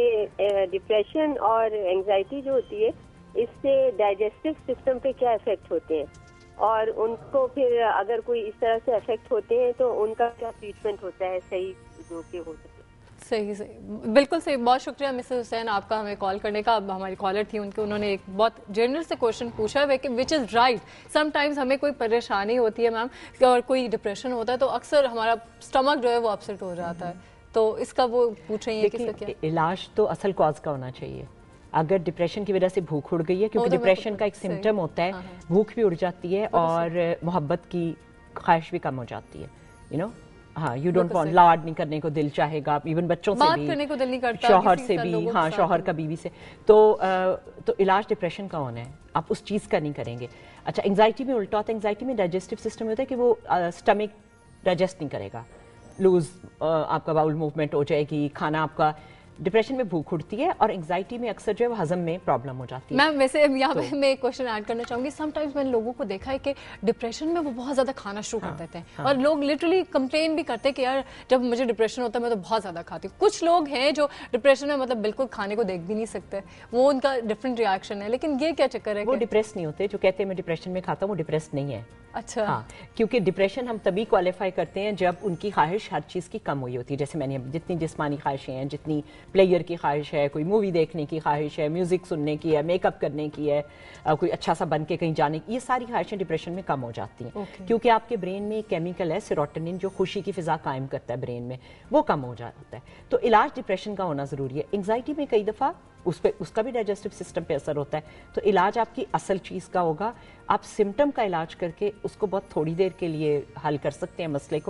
[SPEAKER 8] یہ ڈپریشن اور انگزائٹی جو ہوتی ہے اس سے ڈائجسٹو سسٹم پہ کیا افیکٹ ہوتے ہیں، اور ان کو پھر اگر کوئی اس طرح سے افیکٹ ہوتے ہیں تو ان کا کیا ٹریٹمنٹ ہوتا ہے صحیح جو کہ ہو سکے؟
[SPEAKER 1] صحیح صحیح بالکل صحیح. بہت شکریہ مسز حسین آپ کا ہمیں کال کرنے کا. اب ہماری کالر تھی، ان کے انہوں نے ایک بہت جنرل سے کوشچن پوچھا ہے وچ از رائٹ. سم ٹائمز ہمیں کوئی پریشانی ہوتی ہے میم اور کوئی ڈپریشن ہوتا ہے تو اکثر ہمارا اسٹمک جو ہے وہ اپسیٹ ہو جاتا ہے، تو اس کا وہ پوچھ رہی ہیں کہ کیا
[SPEAKER 2] علاج تو اصل کاز کا ہونا چاہیے. اگر ڈپریشن کی وجہ سے بھوک اڑ گئی ہے، کیونکہ ڈپریشن کا ایک سمٹم ہوتا ہے، بھوک بھی اڑ جاتی ہے اور محبت کی خواہش بھی کم ہو جاتی ہے. یو نو ہاں یو ڈونٹ وانٹ، لاڈ نہیں کرنے کو دل چاہے گا، ایون بچوں سے بھی،
[SPEAKER 1] بات کرنے کو دل نہیں کرتا،
[SPEAKER 2] شوہر سے بھی، ہاں شوہر کا بیوی سے. تو تو علاج ڈپریشن کا ہونا ہے، آپ اس چیز کا نہیں کریں گے. اچھا انگزائٹی میں الٹا ہوتا ہے. انگزائٹی میں ڈائجسٹو سسٹم ہوتا ہے کہ وہ اسٹمک ڈائجسٹ نہیں کرے گا، لوز آپ کا باؤل موومنٹ ہو جائے گی، کھانا آپ کا. ڈپریشن میں بھوک اڑتی ہے اور انگزائٹی میں اکثر جو ہے وہ ہضم میں پرابلم ہو جاتی ہے.
[SPEAKER 1] میم ویسے یہاں پہ میں ایک کوشچن ایڈ کرنا چاہوں گی. سم ٹائمز میں نے لوگوں کو دیکھا ہے کہ ڈپریشن میں وہ بہت زیادہ کھانا شروع کر دیتے ہیں اور لوگ لٹرلی کمپلین بھی کرتے ہیں کہ یار جب مجھے ڈپریشن ہوتا ہے میں تو بہت زیادہ کھاتی ہوں. کچھ لوگ ہیں جو ڈپریشن میں مطلب بالکل کھانے کو دیکھ بھی نہیں سکتے، وہ ان کا ڈفرینٹ ریئیکشن ہے. لیکن یہ کیا چکر ہے؟
[SPEAKER 2] وہ ڈپریس نہیں ہوتے. جو کہتے ہیں میں ڈپریشن میں کھاتا ہوں وہ ڈپریس نہیں ہے.
[SPEAKER 1] اچھا
[SPEAKER 2] ہاں، کیونکہ ڈپریشن ہم تبھی کوالیفائی کرتے ہیں جب ان کی خواہش ہر چیز کی کم ہوئی ہوتی ہے. جیسے میں نے جتنی جسمانی خواہشیں ہیں، جتنی پلیئر کی خواہش ہے، کوئی مووی دیکھنے کی خواہش ہے، میوزک سننے کی ہے، میک اپ کرنے کی ہے، کوئی اچھا سا بن کے کہیں جانے کی، یہ ساری خواہشیں ڈپریشن میں کم ہو جاتی ہیں. کیونکہ آپ کے برین میں ایک کیمیکل ہے سیروٹونن جو خوشی کی فضا قائم کرتا ہے برین میں، وہ کم ہو جاتا ہے. تو علاج ڈپریشن کا ہونا ضروری ہے. انگزائٹی میں کئی دفعہ اس پہ اس کا بھی ڈائجسٹو سسٹم پہ اثر ہوتا ہے. تو علاج آپ کی اصل چیز کا ہوگا. آپ سمٹم کا علاج کر کے اس کو بہت تھوڑی دیر کے لیے حل کر سکتے ہیں مسئلے کو،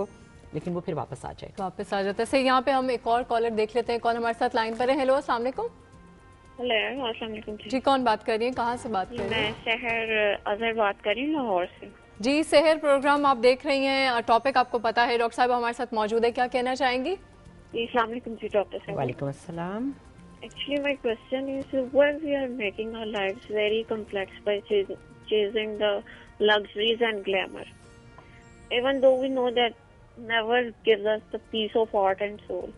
[SPEAKER 2] لیکن وہ پھر واپس آ جائے گا.
[SPEAKER 1] واپس آ جاتا ہے. صحیح, یہاں پہ ہم ایک اور کالر دیکھ لیتے ہیں. کون ہمارے ساتھ لائن پر ہے؟ ہیلو السلام علیکم.
[SPEAKER 9] ہیلو السلام علیکم.
[SPEAKER 1] جی کون بات کر رہی ہیں, کہاں سے بات کر رہی ہیں؟
[SPEAKER 9] میں سحر اظہر بات کر رہی ہوں لاہور سے.
[SPEAKER 1] جی سحر, پروگرام آپ دیکھ رہی ہیں, ٹاپک آپ کو پتا ہے, ڈاکٹر صاحب ہمارے ساتھ موجود ہے, کیا کہنا چاہیں گی؟
[SPEAKER 9] جی السلام علیکم. جی ڈاکٹر صاحب.
[SPEAKER 2] وعلیکم السلام.
[SPEAKER 9] Actually, my question is, why we are making our lives very complex by chas- chasing the luxuries and glamour, even though we know that never gives us the peace of heart and soul.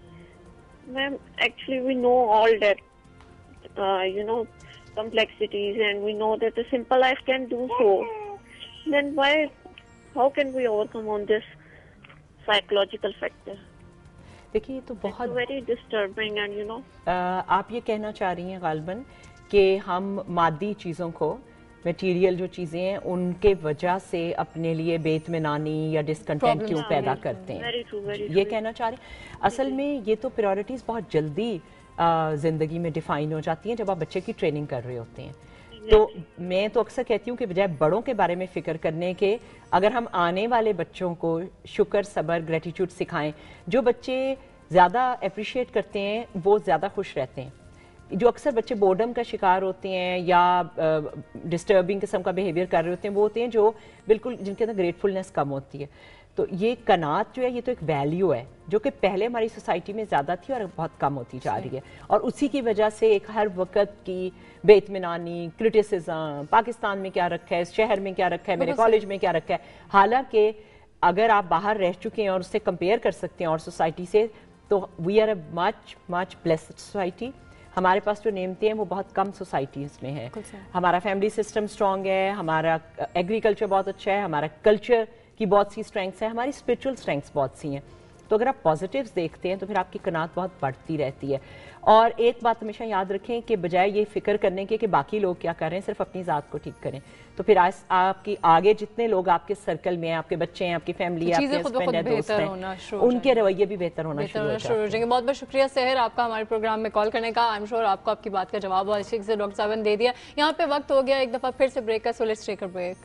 [SPEAKER 9] Ma'am, actually, we know all that, uh, you know, complexities, and we know that the simple life can do so. Then why, how can we overcome on this psychological factor?
[SPEAKER 2] دیکھیے یہ تو بہت
[SPEAKER 9] very disturbing and you know
[SPEAKER 2] آپ یہ کہنا چاہ رہی ہیں غالباً کہ ہم مادی چیزوں کو, میٹیریل جو چیزیں ہیں ان کے وجہ سے اپنے لیے بے اطمینانی یا ڈسکنٹینٹ کیوں پیدا کرتے ہیں, یہ کہنا چاہ رہے ہیں. اصل میں یہ تو پریورٹیز بہت جلدی زندگی میں ڈیفائن ہو جاتی ہیں جب آپ بچے کی ٹریننگ کر رہے ہوتے ہیں. تو میں تو اکثر کہتی ہوں کہ بجائے بڑوں کے بارے میں فکر کرنے کے, اگر ہم آنے والے بچوں کو شکر, صبر, گریٹیٹیوڈ سکھائیں, جو بچے زیادہ اپریشیٹ کرتے ہیں وہ زیادہ خوش رہتے ہیں. جو اکثر بچے بورڈم کا شکار ہوتے ہیں یا ڈسٹربنگ قسم کا بیہیویئر کر رہے ہوتے ہیں وہ ہوتے ہیں جو بالکل جن کے اندر گریٹفلنس کم ہوتی ہے. تو یہ قناعت جو ہے یہ تو ایک ویلیو ہے جو کہ پہلے ہماری سوسائٹی میں زیادہ تھی اور بہت کم ہوتی جا رہی ہے, اور اسی کی وجہ سے ایک ہر وقت کی بے اطمینانی, کرٹیسزم, پاکستان میں کیا رکھا ہے, اس شہر میں کیا رکھا ہے, میرے کالج میں کیا رکھا ہے. حالانکہ اگر آپ باہر رہ چکے ہیں اور اس سے کمپیئر کر سکتے ہیں اور سوسائٹی سے, تو we are a much much blessed society. ہمارے پاس جو نعمتیں ہیں وہ بہت کم سوسائٹیز میں ہیں. ہمارا فیملی سسٹم سٹرونگ ہے, ہمارا ایگریکلچر بہت اچھا ہے, ہمارا کلچر کی بہت سی اسٹرینگس ہیں, ہماری اسپرچل اسٹرینگس بہت سی ہیں. تو اگر آپ پازیٹیوز دیکھتے ہیں تو پھر آپ کی قناعت بہت بڑھتی رہتی ہے. اور ایک بات ہمیشہ یاد رکھیں کہ بجائے یہ فکر کرنے کے کہ باقی لوگ کیا کر رہے ہیں, صرف اپنی ذات کو ٹھیک کریں. تو پھر آپ کی آگے جتنے لوگ آپ کے سرکل میں ہیں, آپ کے بچے ہیں, آپ کی فیملی ہے, آپ کے ہسبینڈ ہے, دوست ہیں, ان کے رویے بھی بہتر ہونا شروع ہو جائیں گے.
[SPEAKER 1] بہت بہت شکریہ سحر آپ کا ہمارے پروگرام میں کال کرنے کا. آئی ایم شیور آپ کو آپ کی بات کا جواب بہت اچھے سے ڈاکٹر صاحب نے دے دیا. یہاں پہ وقت ہو گیا ایک دفعہ پھر سے بریک کا, so let's take a break.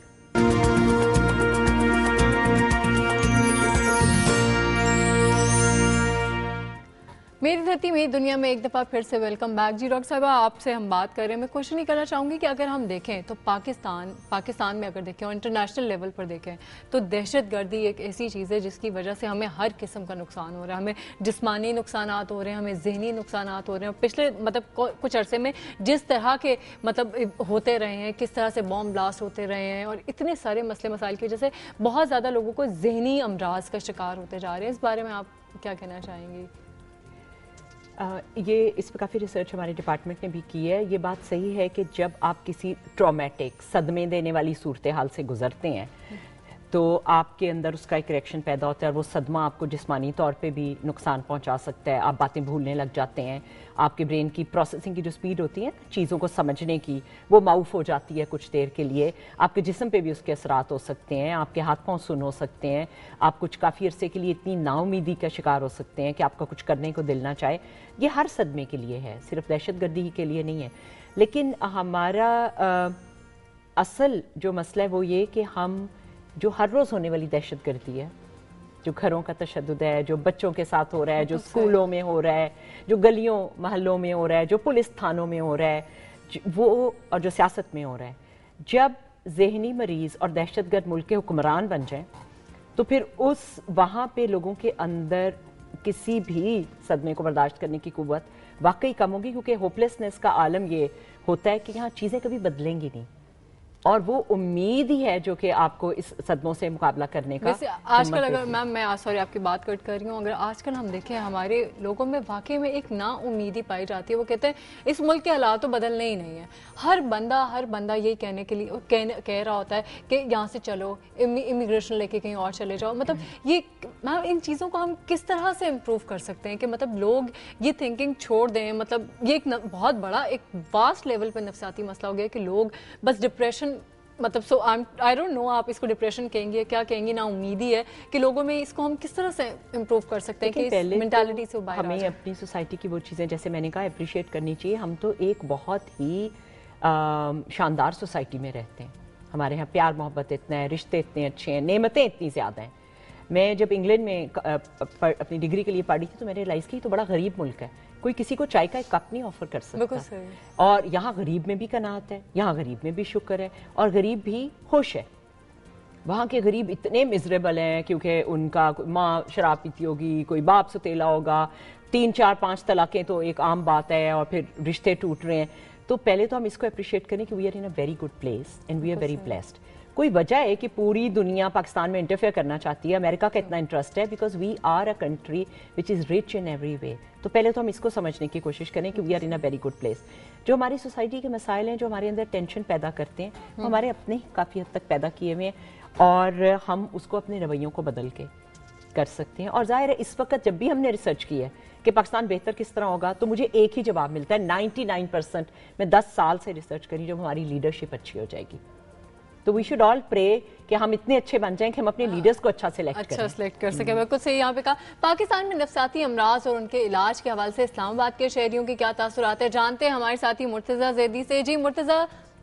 [SPEAKER 1] میری دھرتی میری دنیا میں ایک دفعہ پھر سے ویلکم بیک. جی ڈاکٹر صاحبہ آپ سے ہم بات کر رہے ہیں, میں کوشش نہیں کرنا چاہوں گی کہ اگر ہم دیکھیں تو پاکستان پاکستان میں اگر دیکھیں اور انٹرنیشنل لیول پر دیکھیں تو دہشت گردی ایک ایسی چیز ہے جس کی وجہ سے ہمیں ہر قسم کا نقصان ہو رہا ہے. ہمیں جسمانی نقصانات ہو رہے ہیں, ہمیں ذہنی نقصانات ہو رہے ہیں. پچھلے مطلب کچھ عرصے میں جس طرح کے مطلب ہوتے رہے ہیں, کس طرح سے بام بلاسٹ ہوتے رہے ہیں, اور اتنے سارے مسئلے مسائل کی وجہ سے بہت زیادہ لوگوں کو ذہنی امراض کا شکار ہوتے جا رہے ہیں. اس بارے میں آپ کیا کہنا چاہیں گی؟
[SPEAKER 2] یہ اس پہ کافی ریسرچ ہمارے ڈپارٹمنٹ نے بھی کی ہے. یہ بات صحیح ہے کہ جب آپ کسی ٹرامیٹک, صدمے دینے والی صورتحال سے گزرتے ہیں تو آپ کے اندر اس کا ایک ریئیکشن پیدا ہوتا ہے, اور وہ صدمہ آپ کو جسمانی طور پہ بھی نقصان پہنچا سکتا ہے. آپ باتیں بھولنے لگ جاتے ہیں, آپ کے برین کی پروسیسنگ کی جو سپیڈ ہوتی ہے چیزوں کو سمجھنے کی وہ معاف ہو جاتی ہے کچھ دیر کے لیے. آپ کے جسم پہ بھی اس کے اثرات ہو سکتے ہیں, آپ کے ہاتھ پاؤں سن ہو سکتے ہیں, آپ کچھ کافی عرصے کے لیے اتنی نا امیدی کا شکار ہو سکتے ہیں کہ آپ کا کچھ کرنے کو دل نہ چاہے. یہ ہر صدمے کے لیے ہے, صرف دہشت گردی ہی کے لیے نہیں ہے. لیکن ہمارا اصل جو مسئلہ ہے وہ یہ کہ ہم جو ہر روز ہونے والی دہشت گردی ہے, جو گھروں کا تشدد ہے, جو بچوں کے ساتھ ہو رہا ہے, جو اسکولوں میں ہو رہا ہے, جو گلیوں محلوں میں ہو رہا ہے, جو پولیس تھانوں میں ہو رہا ہے, وہ اور جو سیاست میں ہو رہا ہے, جب ذہنی مریض اور دہشت گرد ملک کے حکمران بن جائیں تو پھر اس وہاں پہ لوگوں کے اندر کسی بھی صدمے کو برداشت کرنے کی قوت واقعی کم ہوگی, کیونکہ ہوپلیسنس کا عالم یہ ہوتا ہے کہ یہاں چیزیں کبھی بدلیں گی نہیں, اور وہ امید ہی ہے جو کہ آپ کو اس صدموں سے مقابلہ کرنے کا.
[SPEAKER 1] ویسے آج کل اگر میم میں سوری آپ کی بات کٹ کر رہی ہوں, اگر آج کل ہم دیکھیں ہمارے لوگوں میں واقعی میں ایک نا امیدی پائی جاتی ہے. وہ کہتے ہیں اس ملک کے حالات تو بدلنے ہی نہیں ہیں. ہر بندہ ہر بندہ یہی کہنے کے لیے کہہ رہا ہوتا ہے کہ یہاں سے چلو, امیگریشن لے کے کہیں اور چلے جاؤ. مطلب یہ میم ان چیزوں کو ہم کس طرح سے امپروو کر سکتے ہیں کہ مطلب لوگ یہ تھنکنگ چھوڑ دیں. مطلب یہ ایک بہت بڑا ایک واسٹ لیول پہ نفسیاتی مسئلہ ہو گیا کہ لوگ بس ڈپریشن مطلب سو آئی ڈونٹ نو آپ اس کو ڈپریشن کہیں گے کیا کہیں گے, نا امیدی ہے کہ لوگوں میں اس کو ہم کس طرح سے امپروو کر سکتے ہیں کہ اس مینٹالٹی سے باہر
[SPEAKER 2] ہمیں اپنی سوسائٹی کی وہ چیزیں جیسے میں نے کہا اپریشیٹ کرنی چاہیے. ہم تو ایک بہت ہی شاندار سوسائٹی میں رہتے ہیں, ہمارے یہاں پیار محبت اتنا ہے, رشتے اتنے اچھے ہیں, نعمتیں اتنی زیادہ ہیں. میں جب انگلینڈ میں اپنی ڈگری کے لیے پڑھی تھی تو میں نے ریلائز کی تو بڑا غریب ملک ہے, کوئی کسی کو چائے کا ایک کپ نہیں آفر کر سکتا, اور یہاں غریب میں بھی قناعت ہے, یہاں غریب میں بھی شکر ہے, اور غریب بھی خوش ہے. وہاں کے غریب اتنے مزریبل ہیں کیونکہ ان کا ماں شراب پیتی ہوگی, کوئی باپ ستیلا ہوگا, تین چار پانچ طلاقیں تو ایک عام بات ہے, اور پھر رشتے ٹوٹ رہے ہیں. تو پہلے تو ہم اس کو اپریشیٹ کریں کہ we are in a very good place and we are very blessed. کوئی وجہ ہے کہ پوری دنیا پاکستان میں انٹرفیئر کرنا چاہتی ہے, امریکہ کا اتنا انٹرسٹ ہے, because we are a country which is rich in every way. تو پہلے تو ہم اس کو سمجھنے کی کوشش کریں کہ we are in a very good place. جو ہماری سوسائٹی کے مسائل ہیں, جو ہمارے اندر ٹینشن پیدا کرتے ہیں, وہ ہمارے اپنے ہی کافی حد تک پیدا کیے ہوئے ہیں, اور ہم اس کو اپنے رویوں کو بدل کے کر سکتے ہیں. اور ظاہر ہے اس وقت جب بھی ہم نے ریسرچ کی ہے کہ پاکستان بہتر کس طرح ہوگا, تو مجھے ایک ہی جواب ملتا ہے, نائنٹی نائن پرسینٹ میں دس سال سے ریسرچ کری, جب ہماری لیڈرشپ اچھی ہو جائے گی. تو وی شوڈ آل پرے کہ ہم اتنے اچھے بن جائیں کہ ہم اپنے لیڈرز کو اچھا سلیکٹ کریں,
[SPEAKER 1] اچھا سلیکٹ کر سکیں. بالکل صحیح. یہاں پہ کہا پاکستان میں نفسیاتی امراض اور ان کے علاج کے حوالے سے اسلام آباد کے شہریوں کی کیا تاثرات ہیں, جانتے ہیں ہمارے ساتھی مرتضیٰ زیدی سے. جی مرتضیٰ.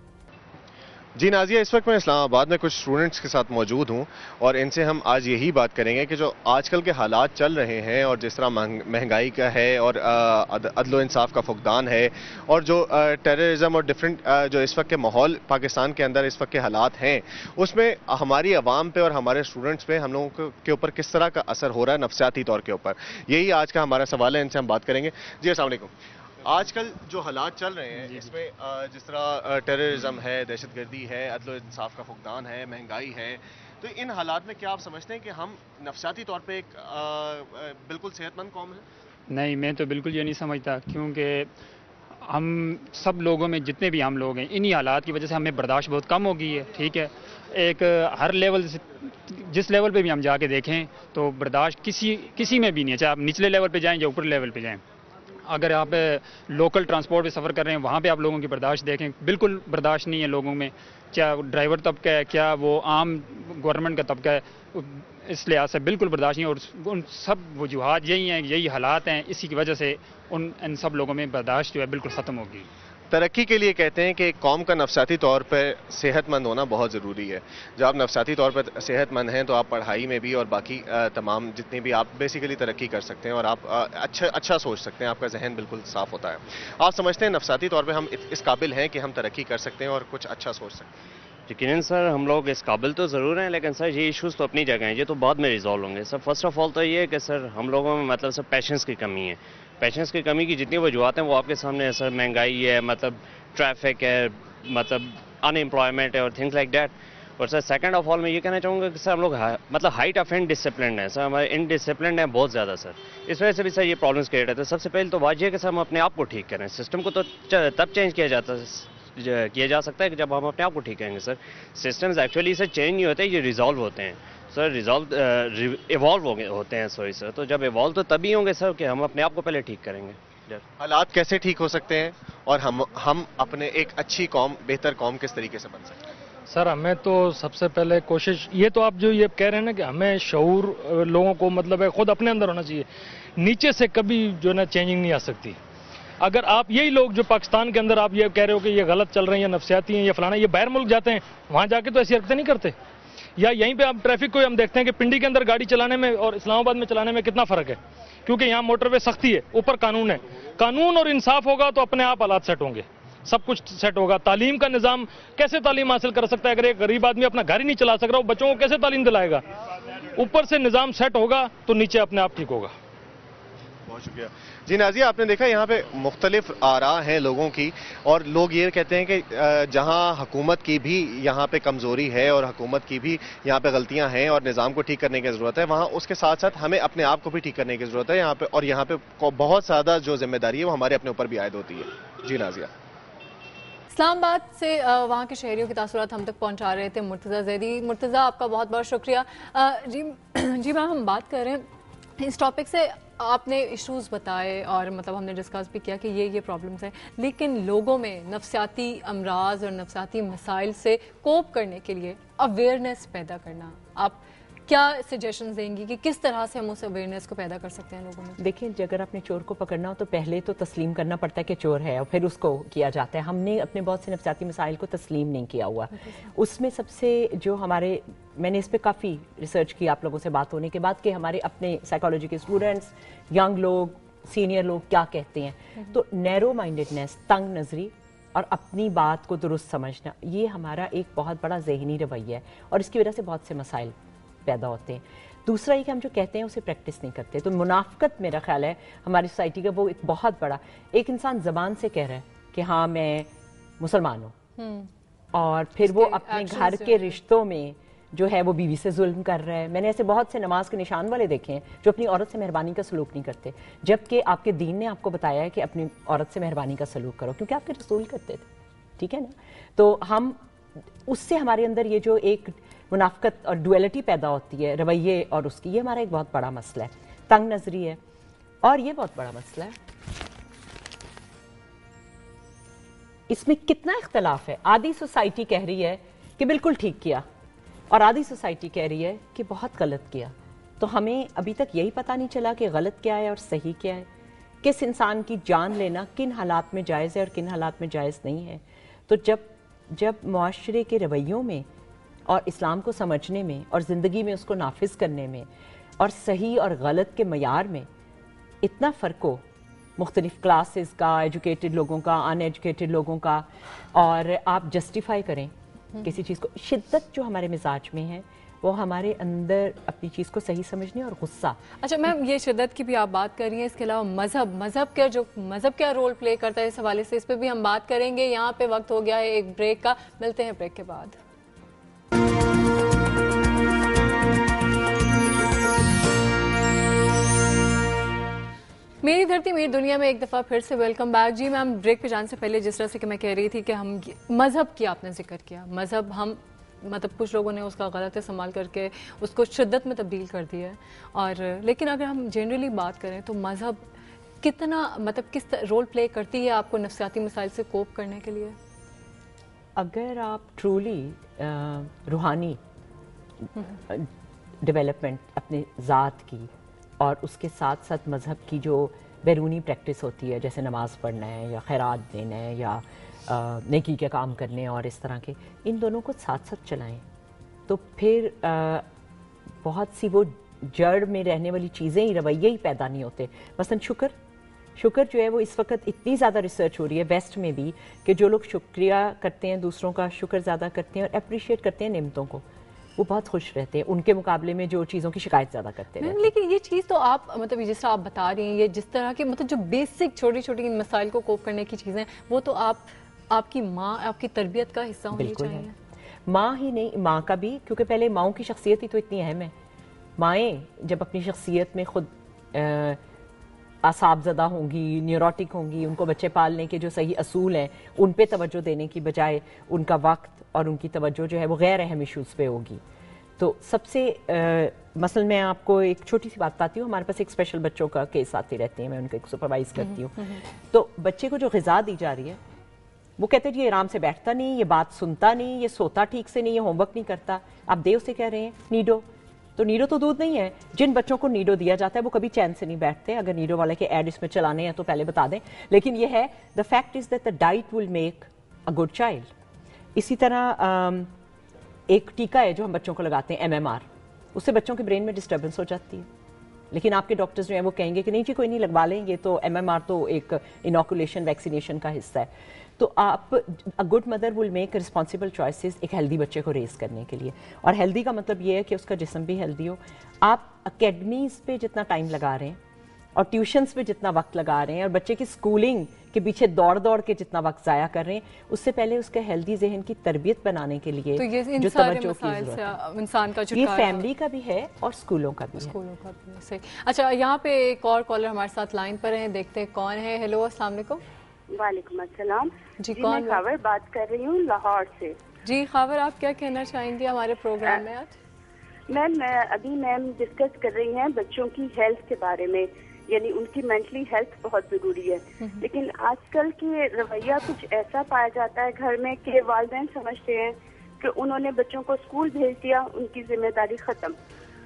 [SPEAKER 10] جی نازیہ, اس وقت میں اسلام آباد میں کچھ اسٹوڈنٹس کے ساتھ موجود ہوں, اور ان سے ہم آج یہی بات کریں گے کہ جو آج کل کے حالات چل رہے ہیں, اور جس طرح مہنگائی کا ہے, اور عدل و انصاف کا فقدان ہے, اور جو ٹیررزم اور ڈفرینٹ جو اس وقت کے ماحول پاکستان کے اندر اس وقت کے حالات ہیں, اس میں ہماری عوام پہ اور ہمارے اسٹوڈنٹس پہ ہم لوگوں کے اوپر کس طرح کا اثر ہو رہا ہے نفسیاتی طور کے اوپر, یہی آج کا ہمارا سوال ہے. ان سے ہم بات کریں گے. جی السلام علیکم. آج کل جو حالات چل رہے ہیں اس میں جس طرح ٹیررزم ہے, دہشت گردی ہے, عدل و انصاف کا فقدان ہے, مہنگائی ہے, تو ان حالات میں کیا آپ سمجھتے ہیں کہ ہم نفسیاتی طور پہ ایک بالکل صحت مند قوم ہیں؟
[SPEAKER 11] نہیں, میں تو بالکل یہ نہیں سمجھتا, کیونکہ ہم سب لوگوں میں جتنے بھی ہم لوگ ہیں, انہی حالات کی وجہ سے ہمیں برداشت بہت کم ہو گئی ہے. ٹھیک ہے, ایک ہر لیول سے جس لیول پہ بھی ہم جا کے دیکھیں تو برداشت کسی کسی میں بھی نہیں ہے, چاہے آپ نچلے لیول پہ جائیں یا اوپر لیول پہ جائیں. اگر آپ لوکل ٹرانسپورٹ پہ سفر کر رہے ہیں, وہاں پہ آپ لوگوں کی برداشت دیکھیں, بالکل برداشت نہیں ہے لوگوں میں, کیا ڈرائیور طبقہ ہے, کیا وہ عام گورنمنٹ کا طبقہ ہے, اس لحاظ سے بالکل برداشت نہیں. اور ان سب وجوہات یہی ہیں, یہی حالات ہیں, اسی کی وجہ سے ان ان سب لوگوں میں برداشت جو ہے بالکل ختم ہو گئی.
[SPEAKER 10] ترقی کے لیے کہتے ہیں کہ ایک قوم کا نفسیاتی طور پہ صحت مند ہونا بہت ضروری ہے. جب آپ نفسیاتی طور پر صحت مند ہیں تو آپ پڑھائی میں بھی اور باقی تمام جتنی بھی آپ بیسیکلی ترقی کر سکتے ہیں, اور آپ اچھا اچھا سوچ سکتے ہیں, آپ کا ذہن بالکل صاف ہوتا ہے. آپ سمجھتے ہیں نفسیاتی طور پہ ہم اس قابل ہیں کہ ہم ترقی کر سکتے ہیں اور کچھ اچھا سوچ سکتے ہیں؟
[SPEAKER 12] یقیناً سر, ہم لوگ اس قابل تو ضرور ہیں, لیکن سر یہ ایشوز تو اپنی جگہ ہیں, یہ تو بعد میں ریزالو ہوں گے. سر فرسٹ آف آل تو یہ ہے کہ سر ہم لوگوں میں مطلب سر پیشنس کی کمی ہے. پیشنس کی کمی کی جتنی وجوہات ہیں وہ آپ کے سامنے ہے سر. مہنگائی ہے, مطلب ٹریفک ہے, مطلب ان امپلائمنٹ ہے, اور تھنگس لائک دیٹ. اور سر سیکنڈ آف آل میں یہ کہنا چاہوں گا کہ سر ہم لوگ مطلب ہائٹ آف ان ڈسپلنڈ ہیں سر, ہمارے ان ڈسپلنڈ ہیں بہت زیادہ سر. اس وجہ سے بھی سر یہ پرابلمس کریٹ ہوتے ہیں. سب سے پہلے تو واجب ہے کہ سر ہم اپنے آپ کو ٹھیک کریں. سسٹم کو تو تب چینج کیا جاتا ہے کیا جا سکتا ہے کہ جب ہم اپنے آپ کو ٹھیک کریں گے sir. Systems actually sir change نہیں ہوتے, یہ ریزالو ہوتے ہیں سر, ریزالو ایوالو ہوتے ہیں. سوری سر, تو جب ایوالو تو تبھی ہوں گے سر کہ ہم اپنے آپ کو پہلے ٹھیک کریں گے.
[SPEAKER 10] حالات کیسے ٹھیک ہو سکتے ہیں, اور ہم ہم اپنے ایک اچھی قوم, بہتر قوم کس طریقے سے بن سکتے ہیں؟
[SPEAKER 13] سر ہمیں تو سب سے پہلے کوشش یہ تو آپ جو یہ کہہ رہے ہیں نا کہ ہمیں شعور لوگوں کو مطلب ہے خود اپنے اندر ہونا چاہیے. نیچے سے کبھی جو ہے نا چینجنگ نہیں آ سکتی. اگر آپ یہی لوگ جو پاکستان کے اندر آپ یہ کہہ رہے ہو کہ یہ غلط چل رہے ہیں یا نفسیاتی ہیں یا فلانا, یہ باہر ملک جاتے ہیں, وہاں جا کے تو ایسی حرکتیں نہیں کرتے. یا یہیں پہ آپ ٹریفک کو ہم دیکھتے ہیں کہ پنڈی کے اندر گاڑی چلانے میں اور اسلام آباد میں چلانے میں کتنا فرق ہے, کیونکہ یہاں موٹر وے سختی ہے, اوپر قانون ہے. قانون اور انصاف ہوگا تو اپنے آپ حالات سیٹ ہوں گے, سب کچھ سیٹ ہوگا. تعلیم کا نظام کیسے تعلیم حاصل کر سکتا ہے اگر ایک غریب آدمی اپنا گھر ہی نہیں چلا سک رہا, وہ بچوں کو کیسے تعلیم دلائے گا؟ اوپر سے نظام سیٹ ہوگا تو نیچے اپنے آپ ٹھیک ہوگا.
[SPEAKER 10] بہت شکریہ. جی نازیہ, آپ نے دیکھا یہاں پہ مختلف آراء ہیں لوگوں کی, اور لوگ یہ کہتے ہیں کہ جہاں حکومت کی بھی یہاں پہ کمزوری ہے اور حکومت کی بھی یہاں پہ غلطیاں ہیں اور نظام کو ٹھیک کرنے کی ضرورت ہے, وہاں اس کے ساتھ ساتھ ہمیں اپنے آپ کو بھی ٹھیک کرنے کی ضرورت ہے یہاں پہ, اور یہاں پہ بہت زیادہ جو ذمہ داری ہے وہ ہمارے اپنے اوپر بھی عائد ہوتی ہے. جی نازیہ.
[SPEAKER 1] اسلام آباد سے وہاں کے شہریوں کی تاثرات ہم تک پہنچا رہے تھے مرتضیٰ زیدی. مرتضیٰ, آپ کا بہت بہت شکریہ. جی جی میم, ہم بات کر رہے ہیں اس ٹاپک سے, آپ نے ایشوز بتائے اور مطلب ہم نے ڈسکس بھی کیا کہ یہ یہ پرابلمس ہیں, لیکن لوگوں میں نفسیاتی امراض اور نفسیاتی مسائل سے کوپ کرنے کے لیے اویئرنیس پیدا کرنا, آپ کیا سجیشنز دیں گی کہ کس طرح سے ہم اس اویئرنیس کو پیدا کر سکتے ہیں لوگوں میں؟
[SPEAKER 2] دیکھیں اگر اپنے چور کو پکڑنا ہو تو پہلے تو تسلیم کرنا پڑتا ہے کہ چور ہے اور پھر اس کو کیا جاتا ہے. ہم نے اپنے بہت سے نفسیاتی مسائل کو تسلیم نہیں کیا ہوا. اس میں سب سے جو ہمارے میں نے اس پہ کافی ریسرچ کی آپ لوگوں سے بات ہونے کے بعد کہ ہمارے اپنے سائیکالوجی کے اسٹوڈنٹس، ینگ لوگ، سینئر لوگ کیا کہتے ہیں. تو نیرو مائنڈڈنیس، تنگ نظری اور اپنی بات کو درست سمجھنا، یہ ہمارا ایک بہت بڑا ذہنی رویہ ہے اور اس کی وجہ سے بہت سے مسائل پیدا ہوتے ہیں. دوسرا یہ کہ ہم جو کہتے ہیں اسے پریکٹس نہیں کرتے. تو منافقت میرا خیال ہے ہماری سوسائٹی کا وہ ایک بہت بڑا، ایک انسان زبان سے کہہ رہا ہے کہ ہاں میں مسلمان ہوں اور پھر وہ اپنے گھر کے رشتوں میں جو ہے وہ بیوی سے ظلم کر رہا ہے. میں نے ایسے بہت سے نماز کے نشان والے دیکھے ہیں جو اپنی عورت سے مہربانی کا سلوک نہیں کرتے، جبکہ آپ کے دین نے آپ کو بتایا ہے کہ اپنی عورت سے مہربانی کا سلوک کرو کیونکہ آپ کے رسول کرتے تھے. ٹھیک ہے نا؟ تو ہم اس سے ہمارے اندر یہ جو ایک منافقت اور ڈویلٹی پیدا ہوتی ہے رویے اور اس کی، یہ ہمارا ایک بہت بڑا مسئلہ ہے. تنگ نظری ہے اور یہ بہت بڑا مسئلہ ہے. اس میں کتنا اختلاف ہے. آدھی سوسائٹی کہہ رہی ہے کہ بالکل ٹھیک کیا اور آدھی سوسائٹی کہہ رہی ہے کہ بہت غلط کیا. تو ہمیں ابھی تک یہی پتہ نہیں چلا کہ غلط کیا ہے اور صحیح کیا ہے، کس انسان کی جان لینا کن حالات میں جائز ہے اور کن حالات میں جائز نہیں ہے. تو جب جب معاشرے کے رویوں میں اور اسلام کو سمجھنے میں اور زندگی میں اس کو نافذ کرنے میں اور صحیح اور غلط کے معیار میں اتنا فرق ہو، مختلف کلاسز کا، ایجوکیٹڈ لوگوں کا، ان ایجوکیٹڈ لوگوں کا، اور آپ جسٹیفائی کریں کسی چیز کو. شدت جو ہمارے مزاج میں ہے وہ ہمارے اندر اپنی چیز کو صحیح سمجھنے اور غصہ.
[SPEAKER 1] اچھا میم، یہ شدت کی بھی آپ بات کر رہی ہیں، اس کے علاوہ مذہب مذہب کا جو مذہب کیا رول پلے کرتا ہے اس حوالے سے، اس پہ بھی ہم بات کریں گے. یہاں پہ وقت ہو گیا ہے ایک بریک کا، ملتے ہیں بریک کے بعد. میری دھرتی میری دنیا میں ایک دفعہ پھر سے ویلکم بیک. جی میم، بریک پہ جانے سے پہلے جس طرح سے کہ میں کہہ رہی تھی کہ ہم مذہب کی آپ نے ذکر کیا، مذہب ہم مطلب کچھ لوگوں نے اس کا غلط استعمال کر کے اس کو شدت میں تبدیل کر دیا ہے، اور لیکن اگر ہم جنرلی بات کریں تو مذہب کتنا مطلب کس رول پلے کرتی ہے آپ کو نفسیاتی مسائل سے کوپ کرنے کے لیے؟
[SPEAKER 2] اگر آپ ٹرولی روحانی ڈیولپمنٹ اپنے ذات کی اور اس کے ساتھ ساتھ مذہب کی جو بیرونی پریکٹس ہوتی ہے، جیسے نماز پڑھنا ہے یا خیرات دینا ہے یا نیکی کے کام کرنے اور اس طرح کے، ان دونوں کو ساتھ ساتھ چلائیں تو پھر بہت سی وہ جڑ میں رہنے والی چیزیں ہی، رویے ہی پیدا نہیں ہوتے. مثلا شکر شکر جو ہے وہ اس وقت اتنی زیادہ ریسرچ ہو رہی ہے ویسٹ میں بھی کہ جو لوگ شکریہ کرتے ہیں، دوسروں کا شکر زیادہ کرتے ہیں اور اپریشیٹ کرتے ہیں نعمتوں کو، وہ بہت خوش رہتے ہیں ان کے مقابلے میں جو چیزوں کی شکایت زیادہ کرتے ہیں.
[SPEAKER 1] لیکن یہ چیز تو آپ مطلب جس طرح آپ بتا رہی ہیں، یہ جس طرح کی مطلب جو بیسک چھوٹی چھوٹی مسائل کو کوپ کرنے کی چیزیں، وہ تو آپ آپ کی ماں، آپ کی تربیت کا حصہ ہونی چاہیے.
[SPEAKER 2] ماں ہی نہیں، ماں کا بھی، کیونکہ پہلے ماؤں کی شخصیت ہی تو اتنی اہم ہے. مائیں جب اپنی شخصیت میں خود اعصاب زدہ ہوں گی، نیوروٹک ہوں گی، ان کو بچے پالنے کے جو صحیح اصول ہیں ان پہ توجہ دینے کی بجائے ان کا وقت اور ان کی توجہ جو ہے وہ غیر اہم ایشوز پہ ہوگی. تو سب سے مثلا میں آپ کو ایک چھوٹی سی بات بتاتی ہوں. ہمارے پاس ایک اسپیشل بچوں کا کیس آتے رہتے ہیں، میں ان کو ایک سپروائز کرتی ہوں. تو بچے کو جو غذا دی جا رہی ہے وہ کہتے ہیں جی آرام سے بیٹھتا نہیں، یہ بات سنتا نہیں، یہ سوتا ٹھیک سے نہیں، یہ ہوم ورک نہیں کرتا. آپ دے اسے کہہ رہے ہیں نیڈو، تو نیڈو تو دودھ نہیں ہے. جن بچوں کو نیڈو دیا جاتا ہے وہ کبھی چین سے نہیں بیٹھتے. اگر نیڈو والے کے ایڈ اس میں چلانے ہیں تو پہلے بتا دیں. لیکن یہ ہے the fact is that the diet will make a good child. اسی طرح ایک ٹیکہ ہے جو ہم بچوں کو لگاتے ہیں، ایم ایم آر، اس سے بچوں کے برین میں ڈسٹربنس ہو جاتی ہے. لیکن آپ کے ڈاکٹرز جو ہیں وہ کہیں گے کہ نہیں جی کوئی نہیں، لگوا لیں، یہ تو ایم ایم آر تو ایک انوکولیشن ویکسینیشن کا حصہ ہے. تو آپ a good mother will make responsible choices ایک ہیلدی بچے کو ریز کرنے کے لیے. اور ہیلدی کا مطلب یہ ہے کہ اس کا جسم بھی ہیلدی ہو. آپ اکیڈمیز پہ جتنا ٹائم لگا رہے ہیں اور ٹیوشنز پہ جتنا وقت لگا رہے ہیں اور بچے کی اسکولنگ کے پیچھے دوڑ دوڑ کے جتنا وقت ضائع کر رہے ہیں، اس سے پہلے اس کے ہیلدی ذہن کی تربیت بنانے کے لیے جو توجہ کی ضرورت ہے،
[SPEAKER 1] انسان کا
[SPEAKER 2] یہ فیملی کا بھی ہے اور اسکولوں کا بھی
[SPEAKER 1] ہے. اچھا، یہاں پہ ایک اور کالر ہمارے ساتھ لائن پر ہیں، دیکھتے ہیں کون ہے. ہیلو، السلام علیکم.
[SPEAKER 14] وعلیکم السلام.
[SPEAKER 1] جی،
[SPEAKER 14] میں خاور بات کر رہی ہوں لاہور سے.
[SPEAKER 1] جی خاور، آپ کیا کہنا چاہیں گے ہمارے پروگرام میں آج؟
[SPEAKER 14] میم ابھی میم ڈسکس کر رہی ہیں بچوں کی ہیلتھ کے بارے میں، یعنی ان کی مینٹلی ہیلتھ بہت ضروری ہے. لیکن آج کل کے رویہ کچھ ایسا پایا جاتا ہے گھر میں کہ والدین سمجھتے ہیں کہ انہوں نے بچوں کو اسکول بھیج دیا، ان کی ذمہ داری ختم.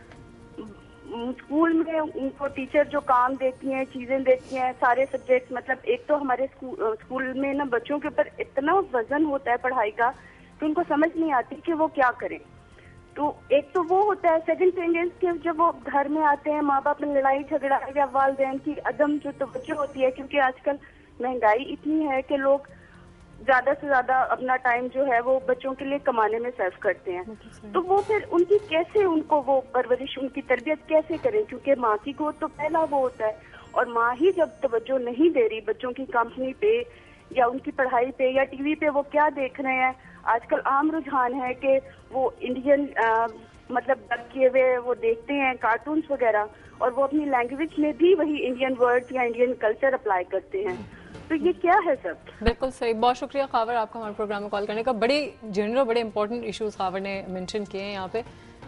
[SPEAKER 14] اسکول میں ان کو ٹیچر جو کام دیتی ہیں، چیزیں دیتی ہیں، سارے سبجیکٹ، مطلب ایک تو ہمارے اسکول میں نا بچوں کے اوپر اتنا وزن ہوتا ہے پڑھائی کا کہ ان کو سمجھ نہیں آتی کہ وہ کیا کریں. تو ایک تو وہ ہوتا ہے. سیکنڈ تھنگ از کہ جب وہ گھر میں آتے ہیں ماں باپ میں لڑائی جھگڑا یا والدین کی عدم جو توجہ ہوتی ہے، کیونکہ آج کل مہنگائی اتنی ہے کہ لوگ زیادہ سے زیادہ اپنا ٹائم جو ہے وہ بچوں کے لیے کمانے میں صرف کرتے ہیں. تو وہ پھر ان کی کیسے ان کو وہ پرورش، ان کی تربیت کیسے کریں؟ کیونکہ ماں کی گود تو پہلا وہ ہوتا ہے، اور ماں ہی جب توجہ نہیں دے رہی بچوں کی کمپنی پہ یا ان کی پڑھائی پہ یا ٹی وی پہ وہ کیا دیکھ رہے ہیں. آج کل عام رجحان ہے کہ وہ انڈین مطلب ڈب کیے ہوئے وہ دیکھتے ہیں کارٹونز وغیرہ، اور وہ اپنی لینگویج میں بھی وہی انڈین ورڈ یا انڈین کلچر اپلائی کرتے ہیں. تو یہ کیا ہے سب؟
[SPEAKER 1] بالکل صحیح. بہت شکریہ خاور آپ کا ہمارے پروگرام میں کال کرنے کا. بڑے جنرل بڑے امپورٹنٹ ایشوز خاور نے مینشن کیے ہیں یہاں پہ.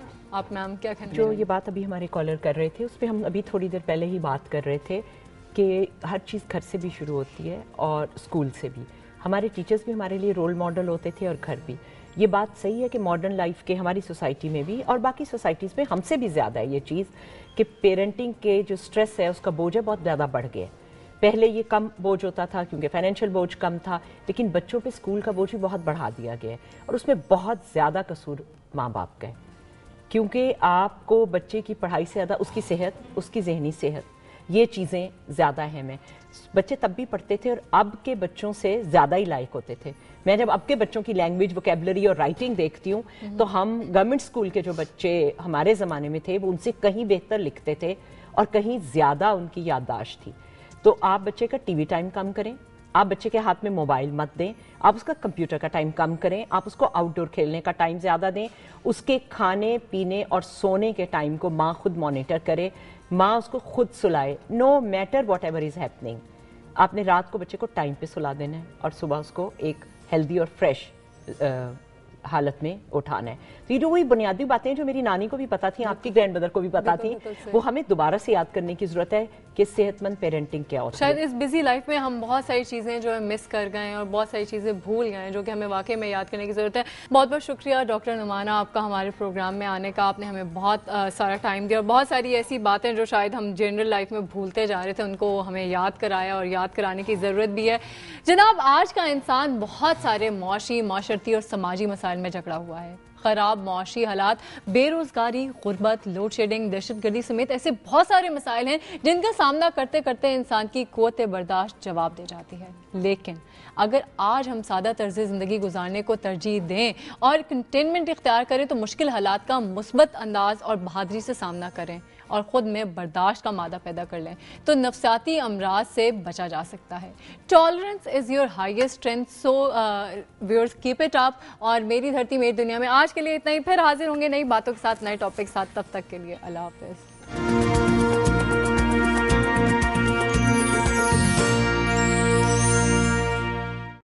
[SPEAKER 1] آپ میم کیا کہنا؟
[SPEAKER 2] جو یہ بات ابھی ہمارے کالر کر رہے تھے اس پہ ہم ابھی تھوڑی دیر پہلے ہی بات کر رہے تھے کہ ہر چیز گھر سے بھی شروع ہوتی ہے اور اسکول سے بھی. ہمارے ٹیچرز بھی ہمارے لیے رول ماڈل ہوتے تھے اور گھر بھی. یہ بات صحیح ہے کہ ماڈرن لائف کے ہماری سوسائٹی میں بھی اور باقی سوسائٹیز میں ہم سے بھی زیادہ ہے یہ چیز کہ پیرنٹنگ کے جو سٹریس ہے اس کا بوجھ ہے بہت زیادہ بڑھ گیا ہے. پہلے یہ کم بوجھ ہوتا تھا کیونکہ فائنینشیل بوجھ کم تھا، لیکن بچوں پہ اسکول کا بوجھ بھی بہت بڑھا دیا گیا ہے اور اس میں بہت زیادہ قصور ماں باپ کا ہے. کیونکہ آپ کو بچے کی پڑھائی سے زیادہ اس کی صحت، اس کی ذہنی صحت، یہ چیزیں زیادہ اہم ہیں. بچے تب بھی پڑھتے تھے اور اب کے بچوں سے زیادہ ہی لائق ہوتے تھے. میں جب اب کے بچوں کی لینگویج، ووکیبلری اور رائٹنگ دیکھتی ہوں تو ہم گورنمنٹ اسکول کے جو بچے ہمارے زمانے میں تھے وہ ان سے کہیں بہتر لکھتے تھے اور کہیں زیادہ ان کی یادداشت تھی. تو آپ بچے کا ٹی وی ٹائم کم کریں، آپ بچے کے ہاتھ میں موبائل مت دیں، آپ اس کا کمپیوٹر کا ٹائم کم کریں، آپ اس کو آؤٹ ڈور کھیلنے کا ٹائم زیادہ دیں. اس کے کھانے پینے اور سونے کے ٹائم کو ماں خود مانیٹر کرے، ماں اس کو خود سلائے. No matter whatever is happening, آپ نے رات کو بچے کو ٹائم پہ سلا دینا ہے اور صبح اس کو ایک ہیلدی اور فریش حالت میں اٹھانا ہے. تو یہ جو وہی بنیادی باتیں جو میری نانی کو بھی پتا تھیں، آپ کی گرینڈ مدر کو بھی پتا تھیں، وہ ہمیں دوبارہ سے یاد کرنے کی ضرورت ہے کہ صحت مند پیرنٹنگ کیا ہوتی ہے.
[SPEAKER 1] شاید اس بزی لائف میں ہم بہت ساری چیزیں جو ہے مس کر گئے ہیں اور بہت ساری چیزیں بھول گئے ہیں جو کہ ہمیں واقعی میں یاد کرنے کی ضرورت ہے. بہت بہت شکریہ ڈاکٹر نعمانہ آپ کا ہمارے پروگرام میں آنے کا. آپ نے ہمیں بہت سارا ٹائم دیا اور بہت ساری ایسی باتیں جو شاید ہم جنرل لائف میں بھولتے جا رہے تھے ان کو ہمیں یاد کرایا اور یاد کرانے کی ضرورت بھی ہے. جناب، آج کا انسان بہت سارے معاشی، معاشرتی اور سماجی مسائل میں جکڑا ہوا ہے. خراب معاشی حالات، بے روزگاری، غربت، لوڈ شیڈنگ، دہشت گردی سمیت ایسے بہت سارے مسائل ہیں جن کا سامنا کرتے کرتے انسان کی قوت برداشت جواب دے جاتی ہے. لیکن اگر آج ہم سادہ طرز زندگی گزارنے کو ترجیح دیں اور کنٹینمنٹ اختیار کریں تو مشکل حالات کا مثبت انداز اور بہادری سے سامنا کریں اور خود میں برداشت کا مادہ پیدا کر لیں تو نفسیاتی امراض سے بچا جا سکتا ہے. Tolerance is your highest strength, so viewers keep it up. اور میری دھرتی میری دنیا میں آج کے لیے اتنا ہی. پھر حاضر ہوں گے نئی باتوں کے ساتھ، نئے ٹاپک کے ساتھ. تب تک کے لیے اللہ حافظ.